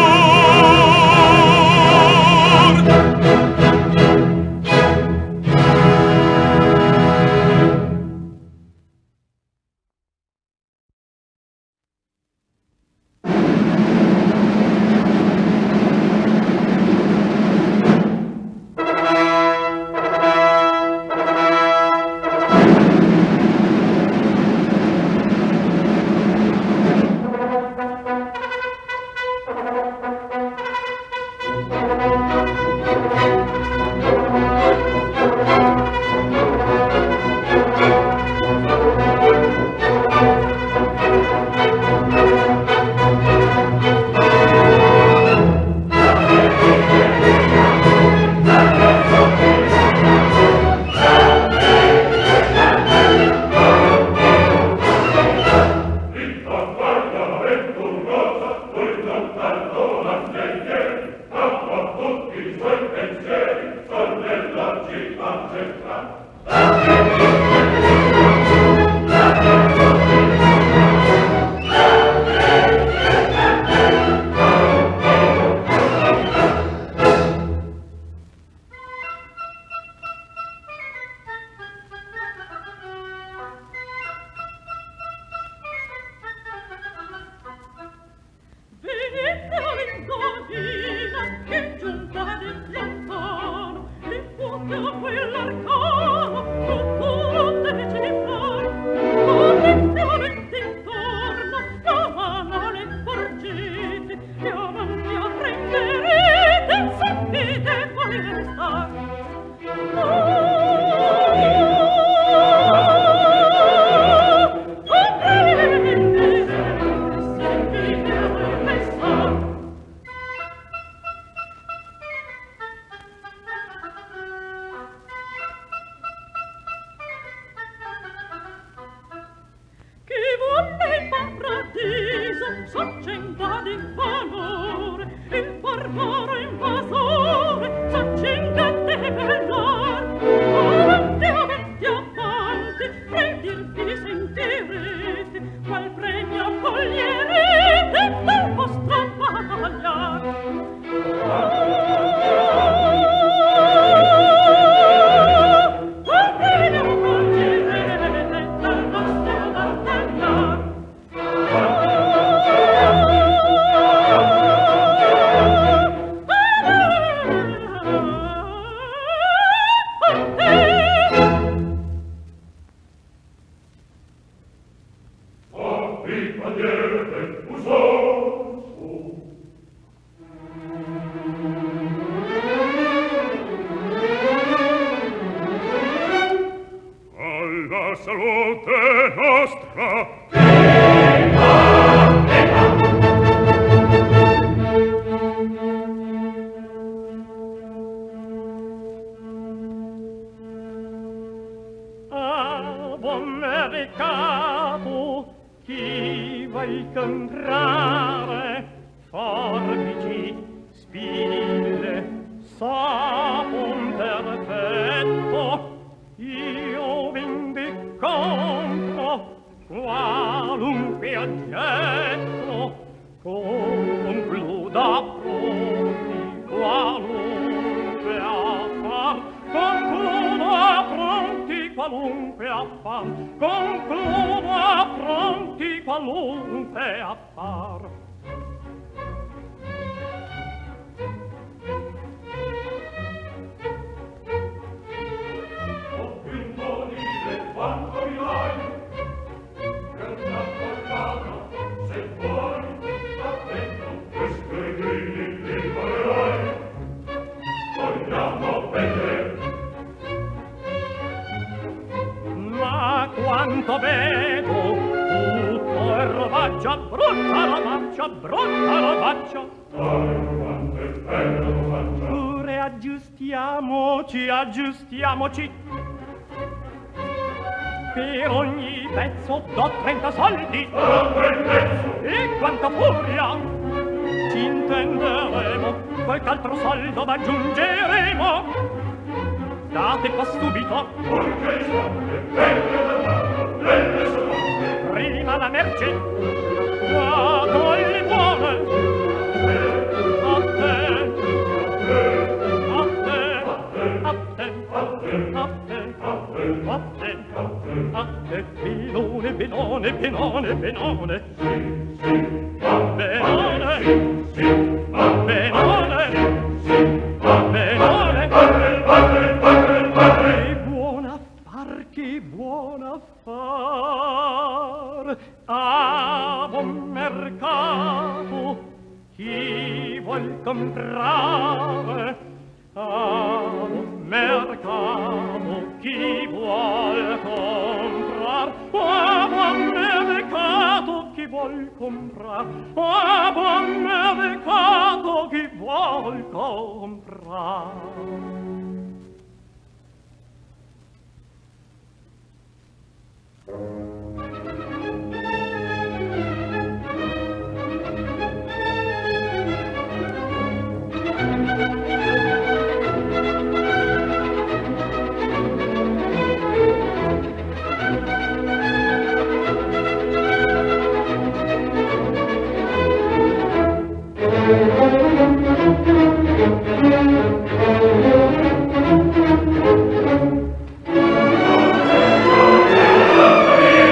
Oh, salute nostra. A buon mercato chi vuol comprare forbici, spille, sapon perfetto, io vende compro qualunque oggetto, concludo pronti qualunque affar, concludo pronti qualunque affar, concludo pronti qualunque affar. Quanto mi dai? Per una portata, se vuoi, attento, questo i grilli li volerai. Vogliamo vedere. Ma quanto vedo, tutto è robaccia, brutta robaccia, brutta robaccia. Dai, quanto è bella robaccia. Pure aggiustiamoci, aggiustiamoci. Per ogni pezzo do trenta soldi. E quanta furia! Ci intenderemo, qualche altro soldo aggiungeremo. Date qua subito. Perché sono belle da mano, belle sono. Prima la merce, qua colle buone. A te, a te, a te, a te, a te, a te. A te, benone, benone, benone, benone. Benone, benone, benone. Che buon affar, che buon affar. A buon mercato chi vuol comprare. A buon mercato chi vuol comprar, a buon mercato chi vuol comprar, a buon mercato chi vuol comprar. Thank you.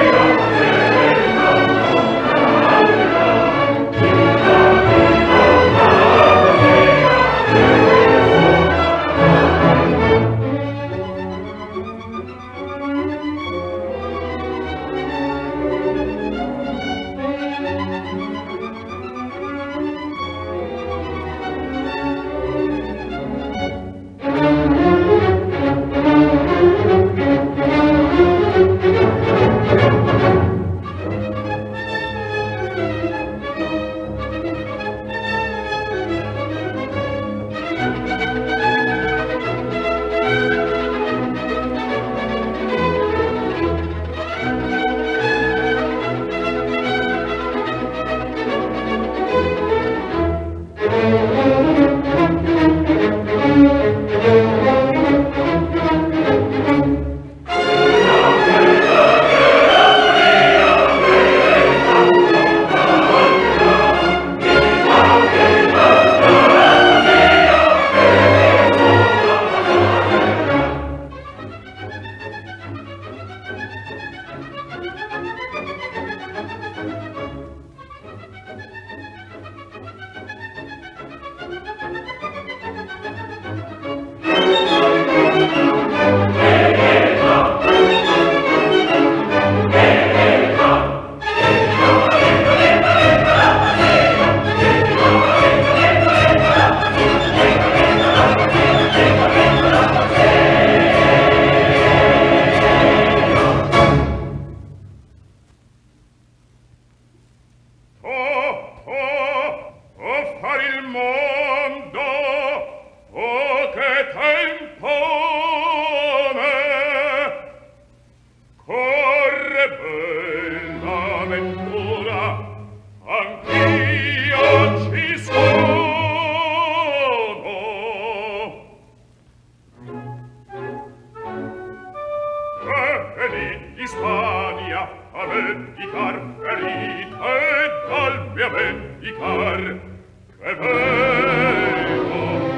di Spagna a vendicar ferite dal mio vendicar che vedo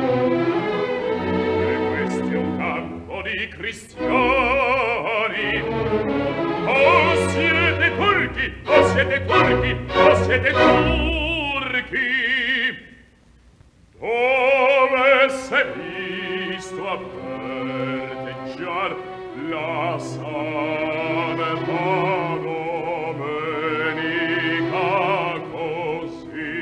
che questo è un campo di cristiani. O siete turchi, o siete turchi, o siete turchi, dove s'è visto a verdeggiar la santa domenica così.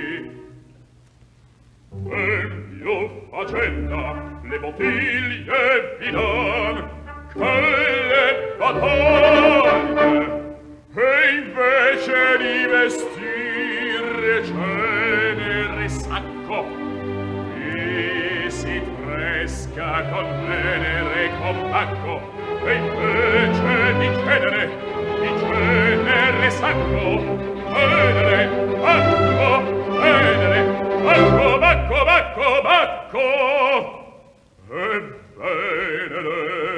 E più facenda le bottiglie filan che le battaglie, e invece di vestire cenere sacco vi si tresca con venere compacco, e invece di cenere di cenere sacco venere bacco venere bacco bacco bacco bacco e venere.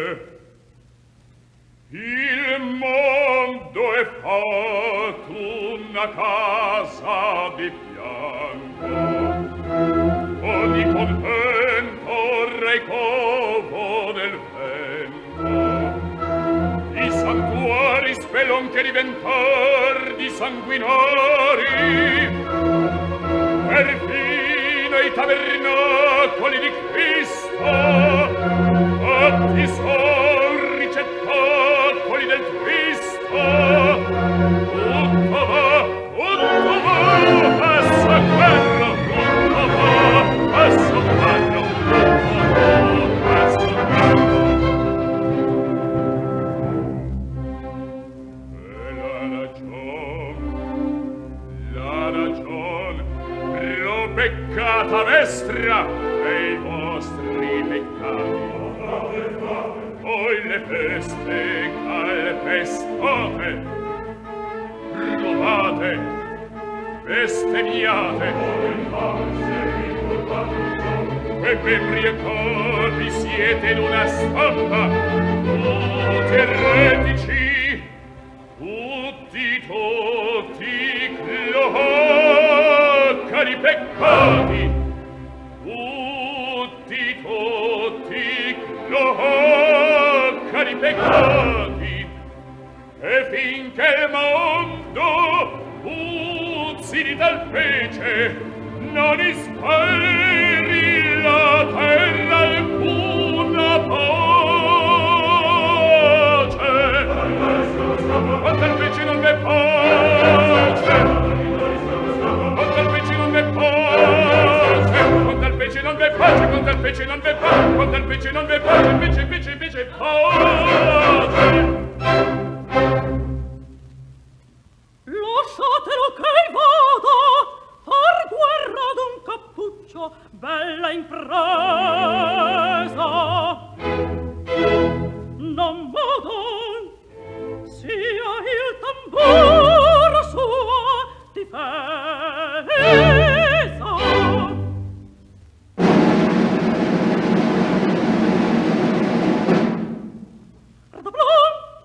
Il mondo è fatto una casa di fianco, ogni contento re covo nel vento, i santuari spelonche diventar di sanguinari, perfino i tabernacoli di Cristo fatti son ricettacoli del Cristo. Tutto va, tutto va, passa quello, tutto va, passa quello, tutto va, passa quello. E la ragion, la ragion, lo peccata vestra e i vostri peccati. Poi le peste calpestate, rubate, bestemmiate, e membriacati siete in una stampa, tutti eretici, tutti, tutti cloacca di peccati, tutti, tutti cloacca di peccati, e finché il mondo puzzi di tal fece non isperi la terra alcuna pace. Quanto al fece non v'è pace, quanto al fece non v'è pace, quanto al fece non v'è pace, quanto al fece non v'è pace, quanto al fece non v'è pace, invece, invece, invece pace. Lasciatelo che vada, far guerra ad un cappuccio, bella impresa. Non modon sia il tamburo sua difesa. Redoblon,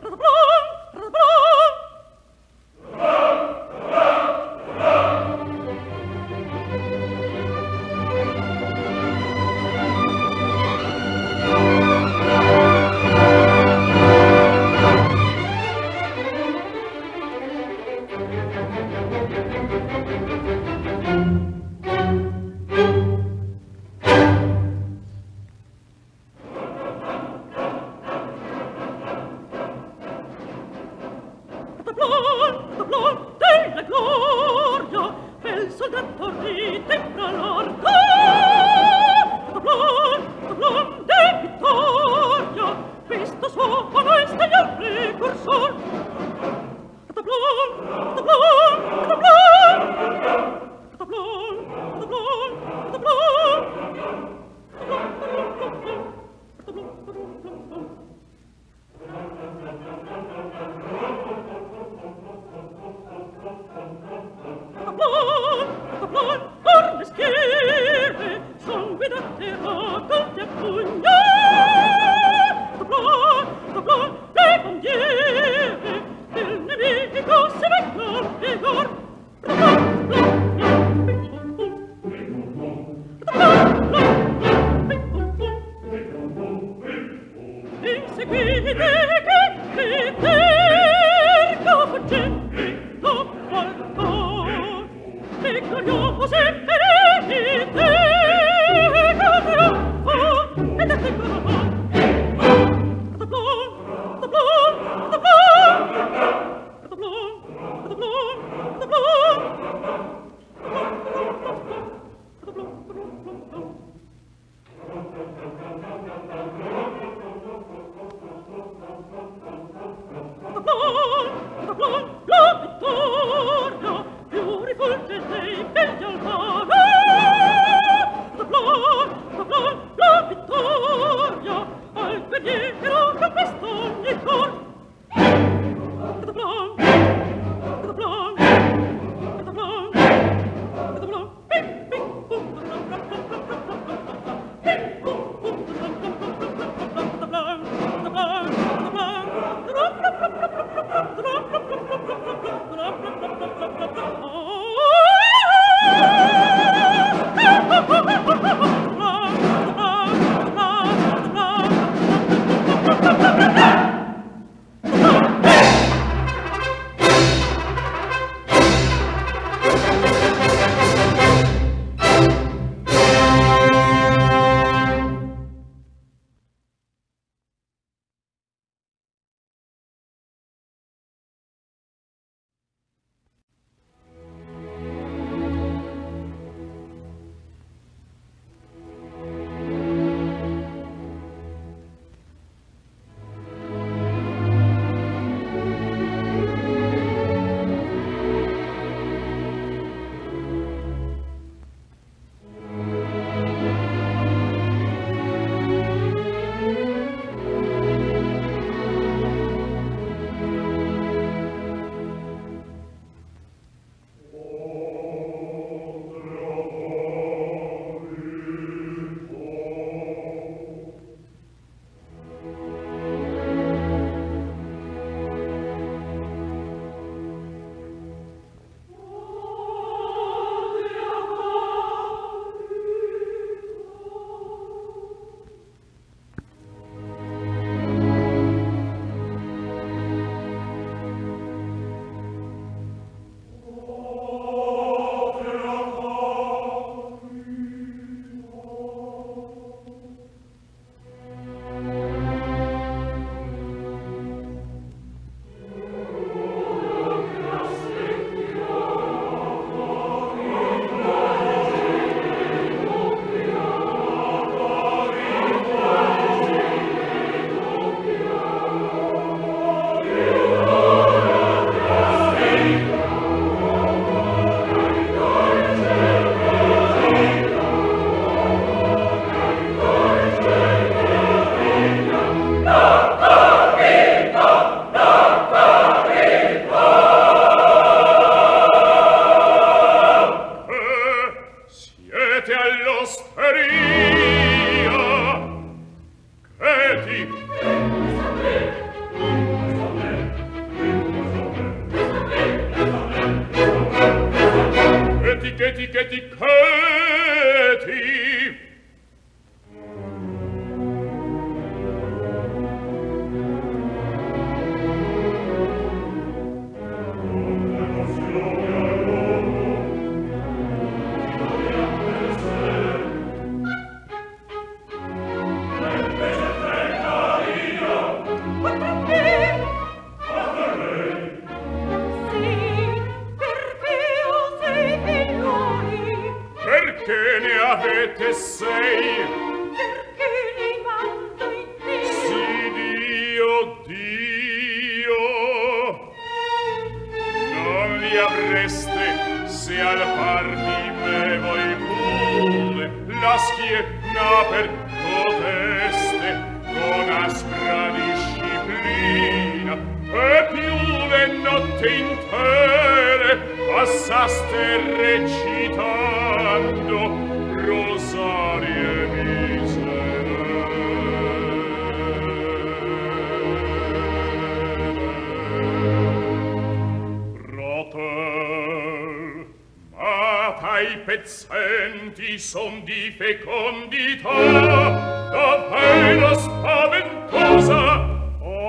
Son di fecondità davvero spaventosa.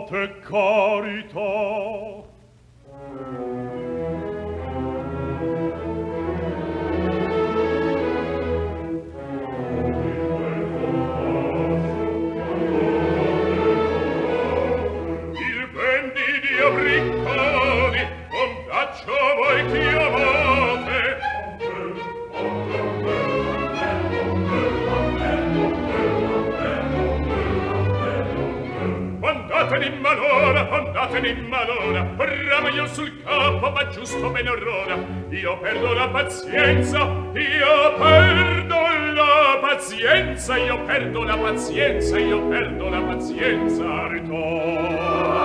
fate carità. Bricconi, fondaccio voi chiamate. Fondatene in malora, fondatene in malora, bramo io sul capo, ma giusto meno orrora. Io perdo la pazienza, io perdo la pazienza, io perdo la pazienza, io perdo la pazienza. Ritorno.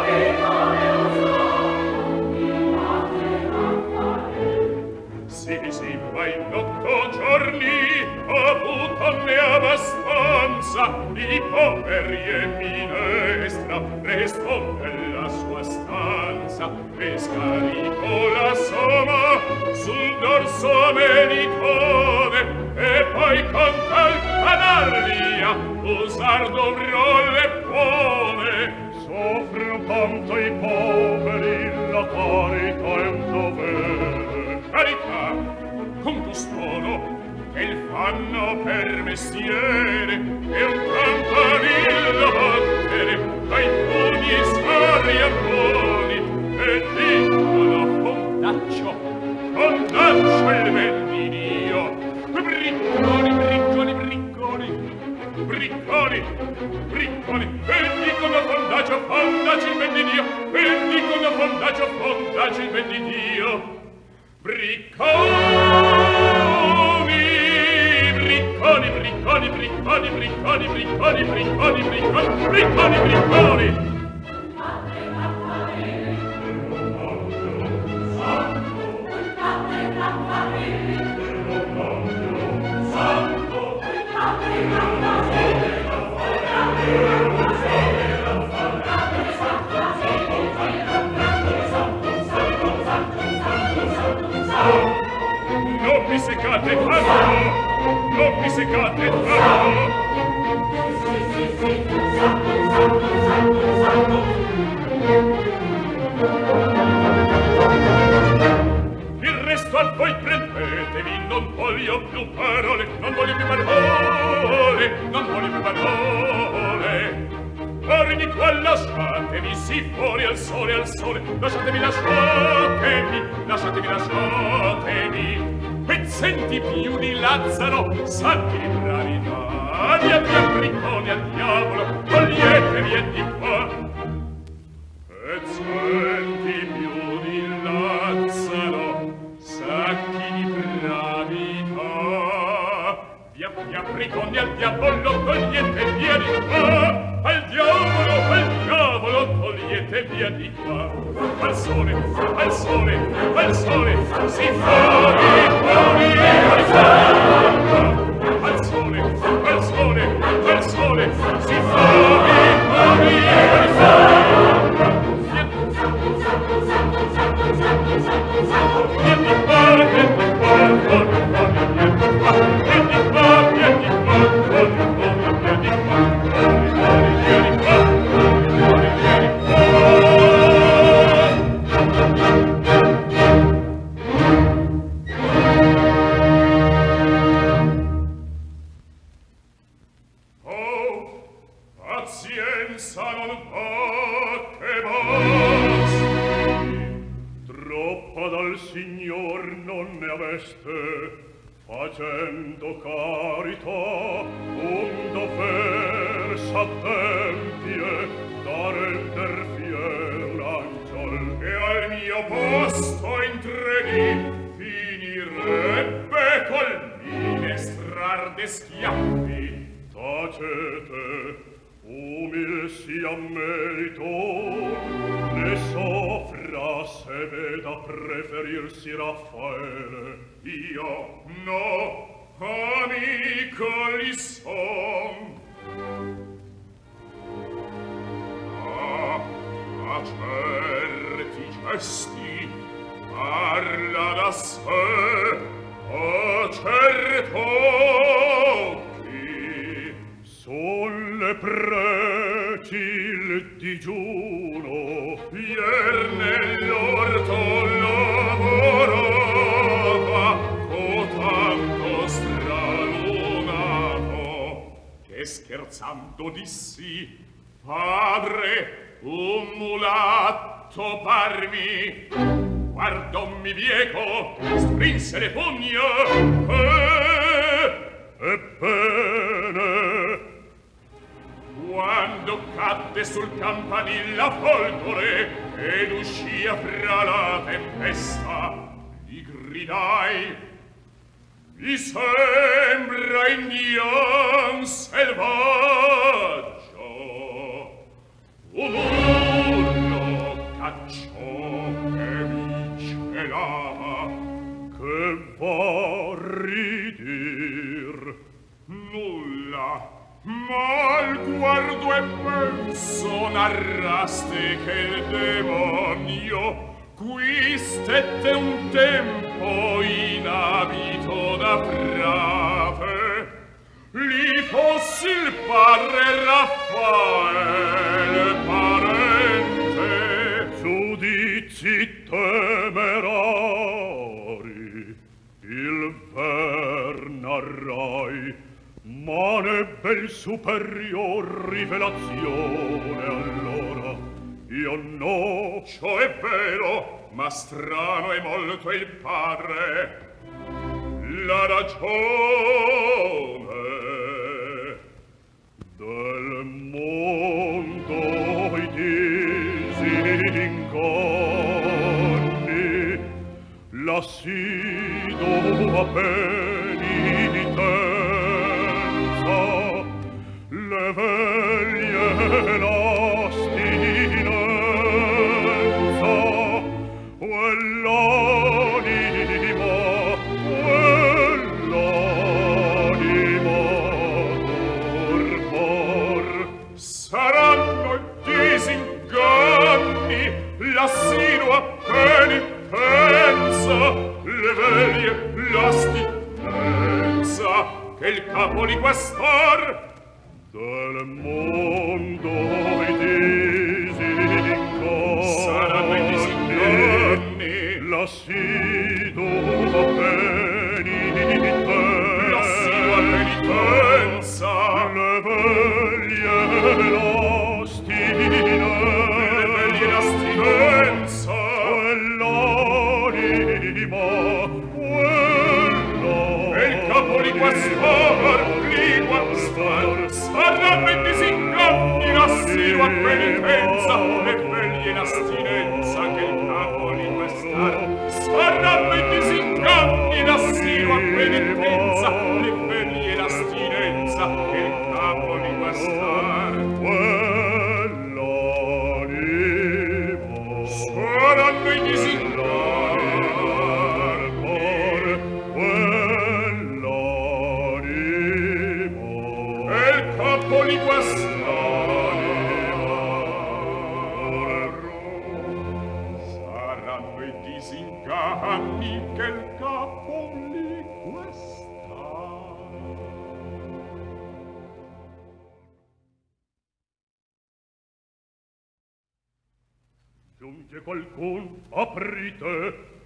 Sì, sì, ma in otto giorni ho avutone abbastanza di poveri e minestra, resto nella sua stanza e scarico la somma sul dorso americone e poi con tal canaglia usar dovrò le buone. Soffrono tanto i poveri, la carità è un dovere. Carità, con custoro, che il fanno per mestiere, e un campanillo battere, dai pugni sariapponi, e dicono fondaccio, fondaccio il ben di Dio. Bricconi, bricconi, bricconi, bricconi, bricconi, e dicono fondaccio, fondaccio il ben di Dio, e dicono fondaccio, fondaccio il ben di Dio. Bricconi, bricconi, bricconi, bricconi, bricconi, bricconi, bricconi, bricconi, bricconi, bricconi. Non mi seccate tanto, non mi seccate tanto. Il resto a voi prendetevi, non voglio più parole, non voglio più parole, non voglio più parole. Fuori di qua lasciatevi, sì, fuori al sole, al sole, lasciatemi, lasciatemi, lasciatemi, lasciatemi. Pezzenti più di Lazzaro, santi di bravità, via via bricconi al diavolo, toglietevi e di qua. Pezzenti più di Lazzaro, sacchi di bravità, via via bricconi al diavolo, togliete via di qua. Al diavolo, al diavolo, togliete via di qua. Al sole, al sole, al sole, si fuori, fuori, al sole. Al sole, al sole, al sole, si fuori, fuori, al sole. Via di qua, via di qua, via di qua, via di qua, via di qua, via di qua, via di qua, via di qua. Pazienza non fa che basti, troppa dal Signor non ne aveste, facendo carità, un dover s'attempie, da render fiel un angiol, e al mio posto in tre dì finirebbe col minestrar de schiaffi. Tacete, umil sia merito, ne soffra se veda preferirsi Raffaele. Io no, amico li son. Ah, a certi gesti parla da sé, a certo occhi sulle prece fertil digiuno, ier nell'orto lavorava, cotanto stralunato, che scherzando dissi: padre, un mulatto parmi. Guardommi bieco, strinse le pugna, e... ebbene, quando cadde sul campanil la folgore ed uscia fra la tempesta, gli gridai: mi sembra indian selvaggio, un urlo cacciò che mi celava. che va ridir? Nulla, ma al guardo e penso narraste che il demonio qui stette un tempo in abito da frate, lì fossi il padre Raffaele parente. Giudizi temerari, il ver narrai, ma n'ebbe il superior rivelazione allora. Io no. Ciò è vero, ma strano è molto il padre. La ragione del mondo i disinganni, l'assidua penitenza, le veglie l'astinenza, quell'anima, quell'anima torpor. Saranno i disinganni, l'assidua penitenza, le veglie l'astinenza, che il capo di questor del mondo i disinganni, saranno i disinganni, l'assidua penitenza, l'assidua penitenza, le veglie l'astinenza, le veglie l'astinenza, quell'anima, quella e il capo di questor li guastar, saranno i disinganni, l'assidua penitenza, le veglie l'astinenza, che il capo di questar, saranno i disinganni, l'assidua penitenza, le veglie l'astinenza, che il capo di questar. quell'anima, Saranno i disinganni, quell'anima, e il capo di quest'anima. Saranno i disinganni, che il capo di quest'anima. giunge qualcun, aprite.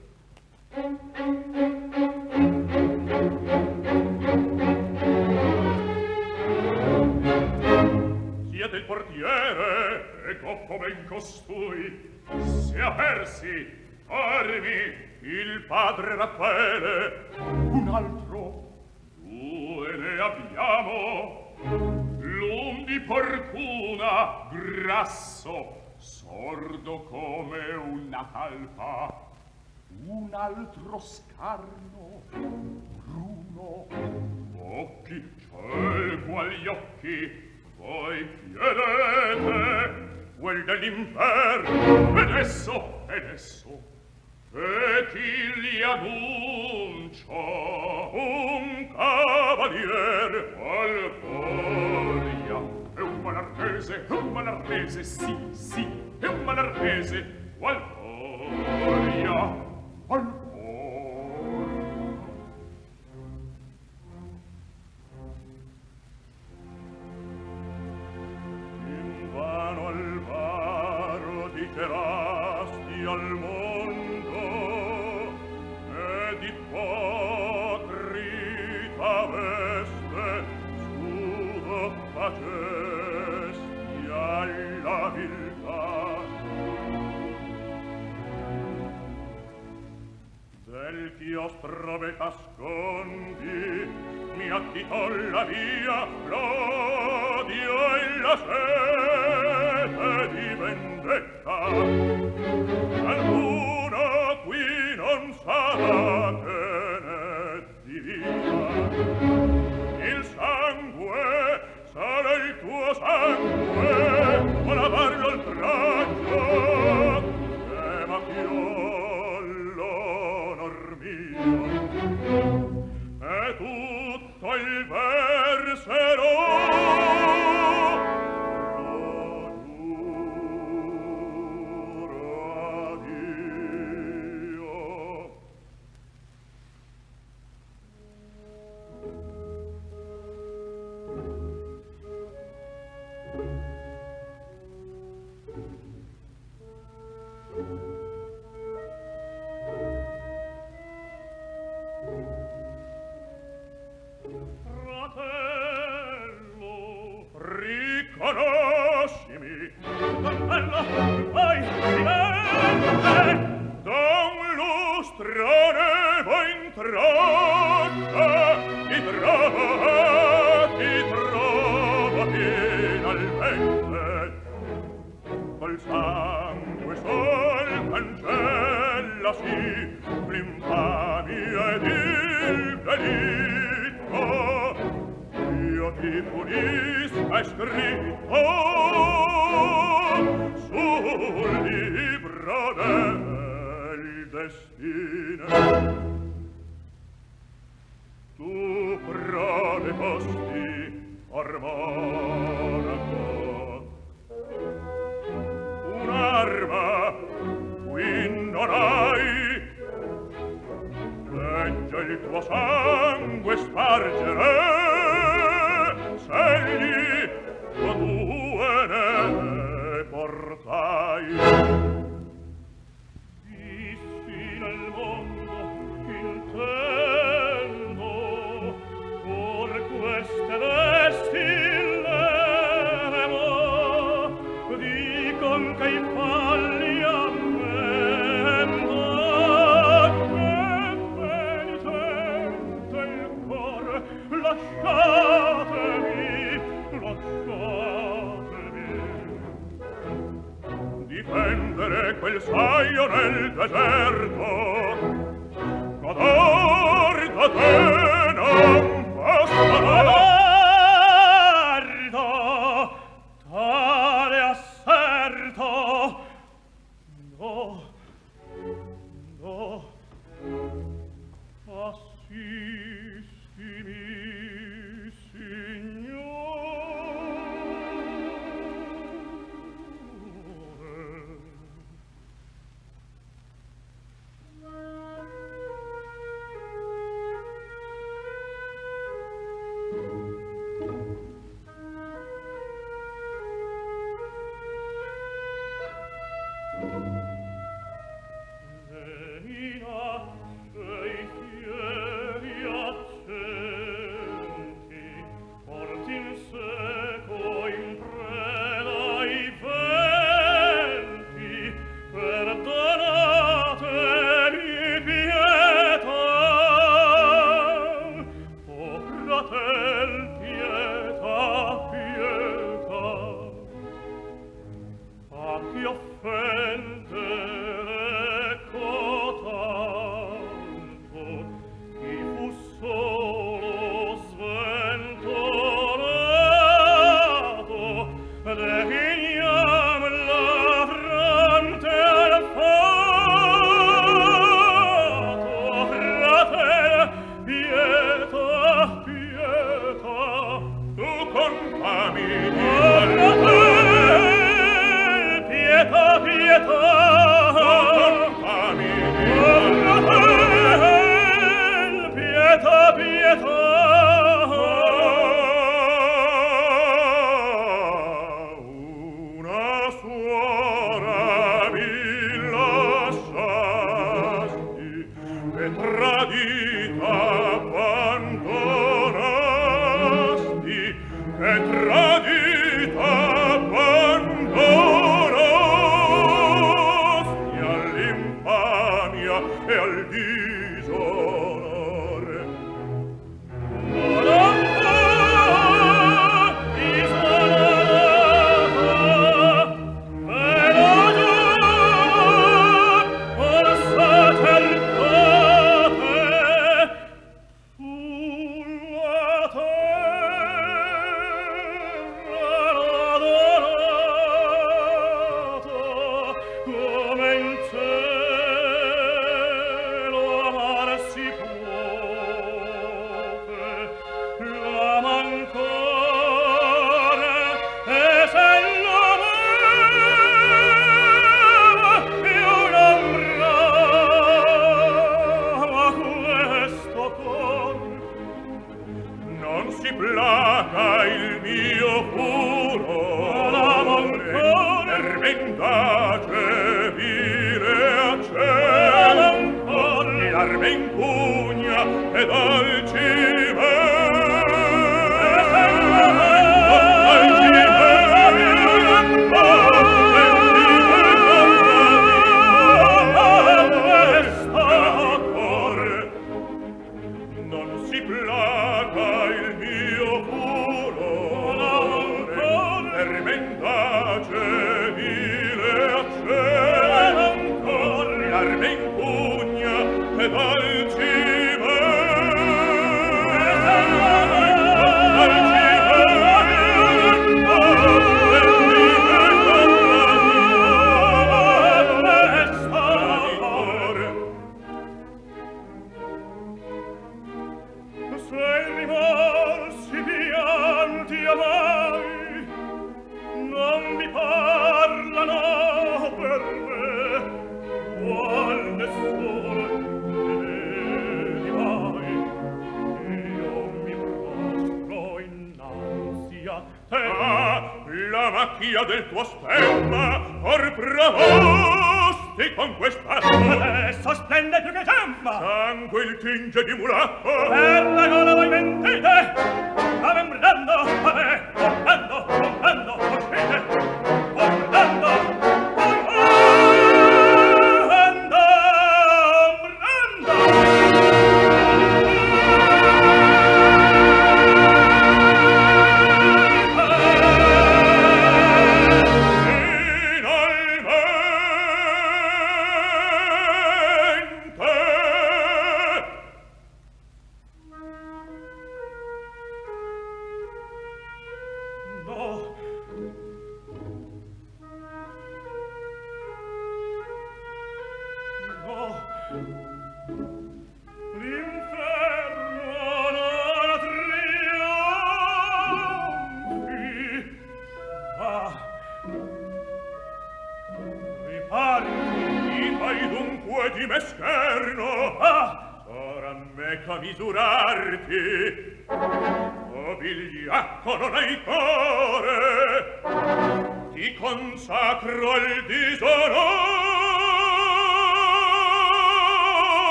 Siete il portiere, E goffo ben costui, se apersi, armi, il padre Raffaele, un altro, due ne abbiamo, l'un di porcuna, grasso, sordo come una talpa, un altro scarno, bruno, occhi, celco agli occhi, voi chiedete, quel dell'inferno, ed esso, ed esso, e chi li annuncia? un cavaliere, Valgoria, è un malartese, un malartese, sì, sì, è un malartese, Valgoria, Valgoria. in facesti alla viltà. Del chiostro ve t'ascondi, mi additò la via, l'odio e la sete di vendetta. Alcuno qui non sarà che ne divina. Il sangue sarà il tuo sangue, o lavarlo il braccio, e macchiò l'onor mio. E tutto il verserò, lo giuro a Dio. Fratello, riconoscimi. Fratello, vai, vieni, da un lustrone voi in traccia, ti trovo, ti trovo finalmente. Col sangue sol cancellasi l'infamia ed il delitto. Io ti punisca è scritto sul libro del destino. Tu prove posti ormonaco, un'arma qui non hai, legge il tuo sangue spargere, segli o due ne portai. Vissi nel mondo intendo, or queste vesti levo, dicon che i falli ammendo, che penitente il cor, lasciatemi, lasciatemi difendere quel saio nel deserto. Godor da te non posso guardo, tale asserto. No, no, assistimi,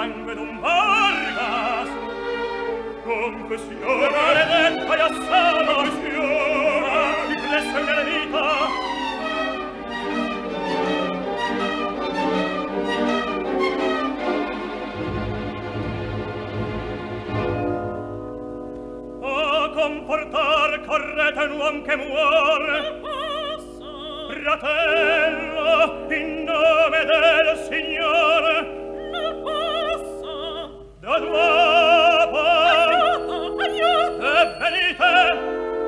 sangue d'un Vargas. Confessione maledetta e assama, confessione di presso in mia vita. Confortar correte un uom che muore. Posso, fratello, in nome del Signore. Non posso. Da dopo. Aiuto, aiuto. E venite.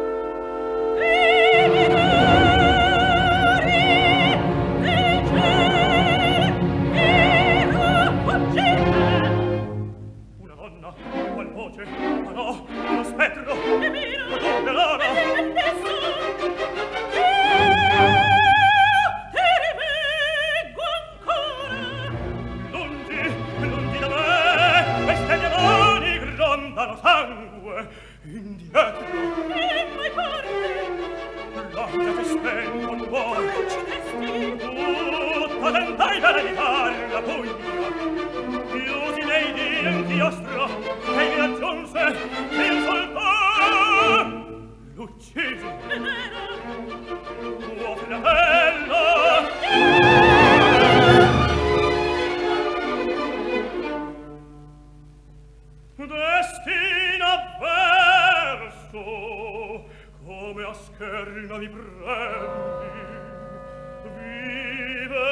Una donna, qual voce? Ma no, uno spettro. È vero. Ma dove l'ora? È adesso. Ti rivengo ancora. Lungi, lungi da me. Queste mie mani grondano sangue. Indietro. E mai forte. L'aria ti spengo un po'. Uccidesti. Tutta tentai per evitare la pugna. Chiusi nei denti ostro e mi raggiunse l'insultò. L'uccisi. È vero. Tuo fratello. Destino avverso, come a scherna mi prendi. Vive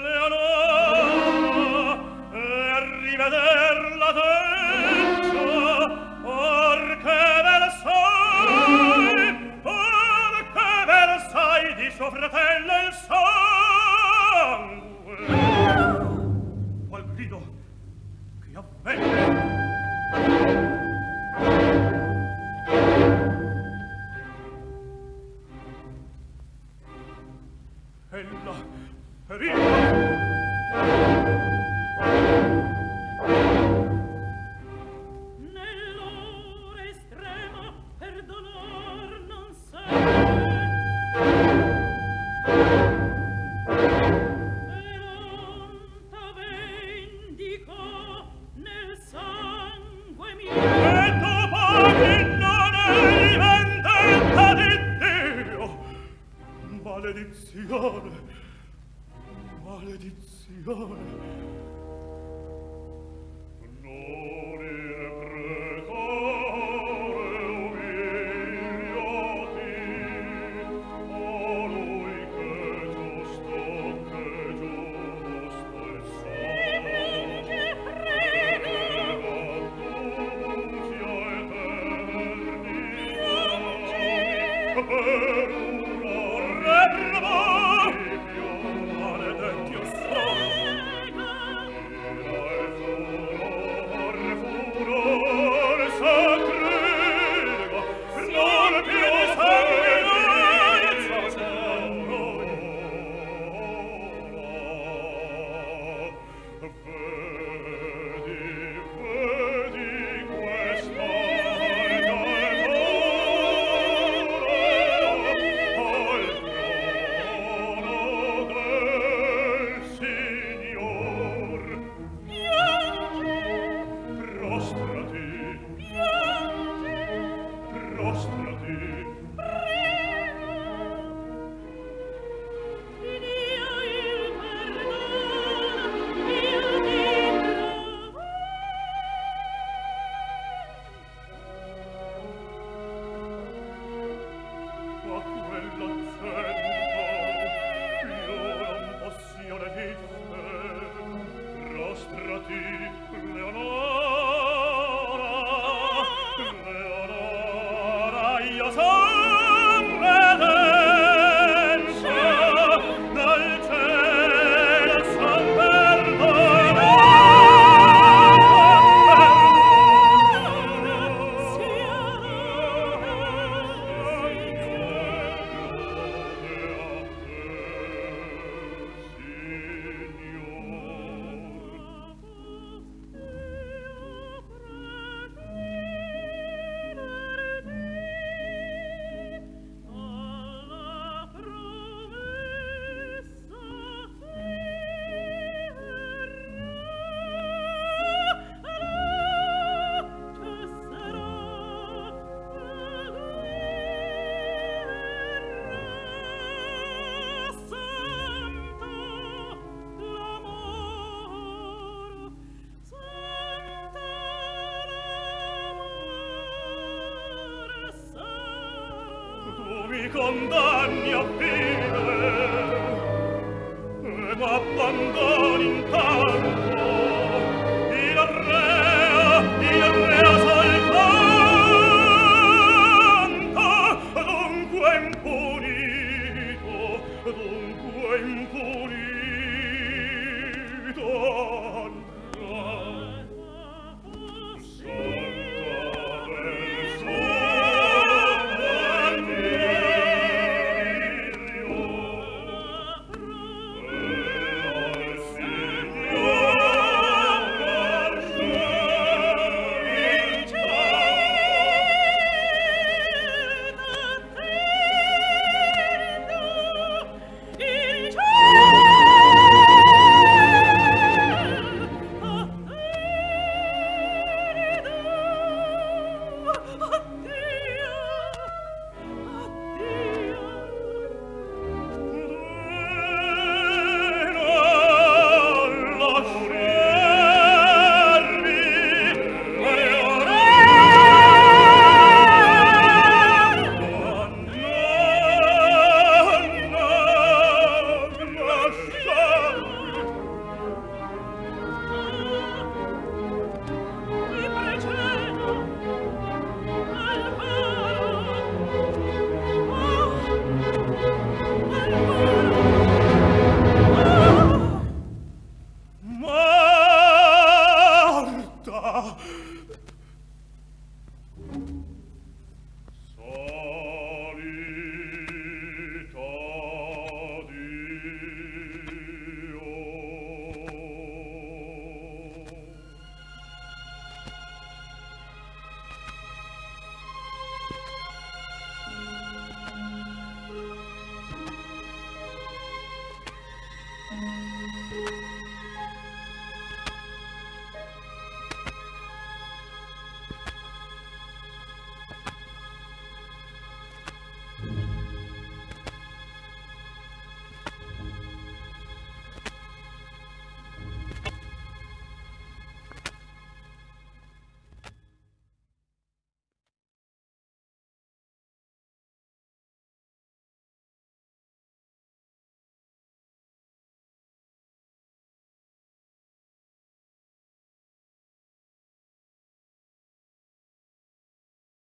Leonora e rivederla dentro, orche versai, orche versai di suo fratello il sangue. Qual grido che avvenne? Ella feriva. Nell'ora estrema perdonar non serve. Peronta vendicò nel sangue mio. E tu poi non eri vendetta di Dio. Maledizione, maledizione. mi condanni a vivere e m'abbandoni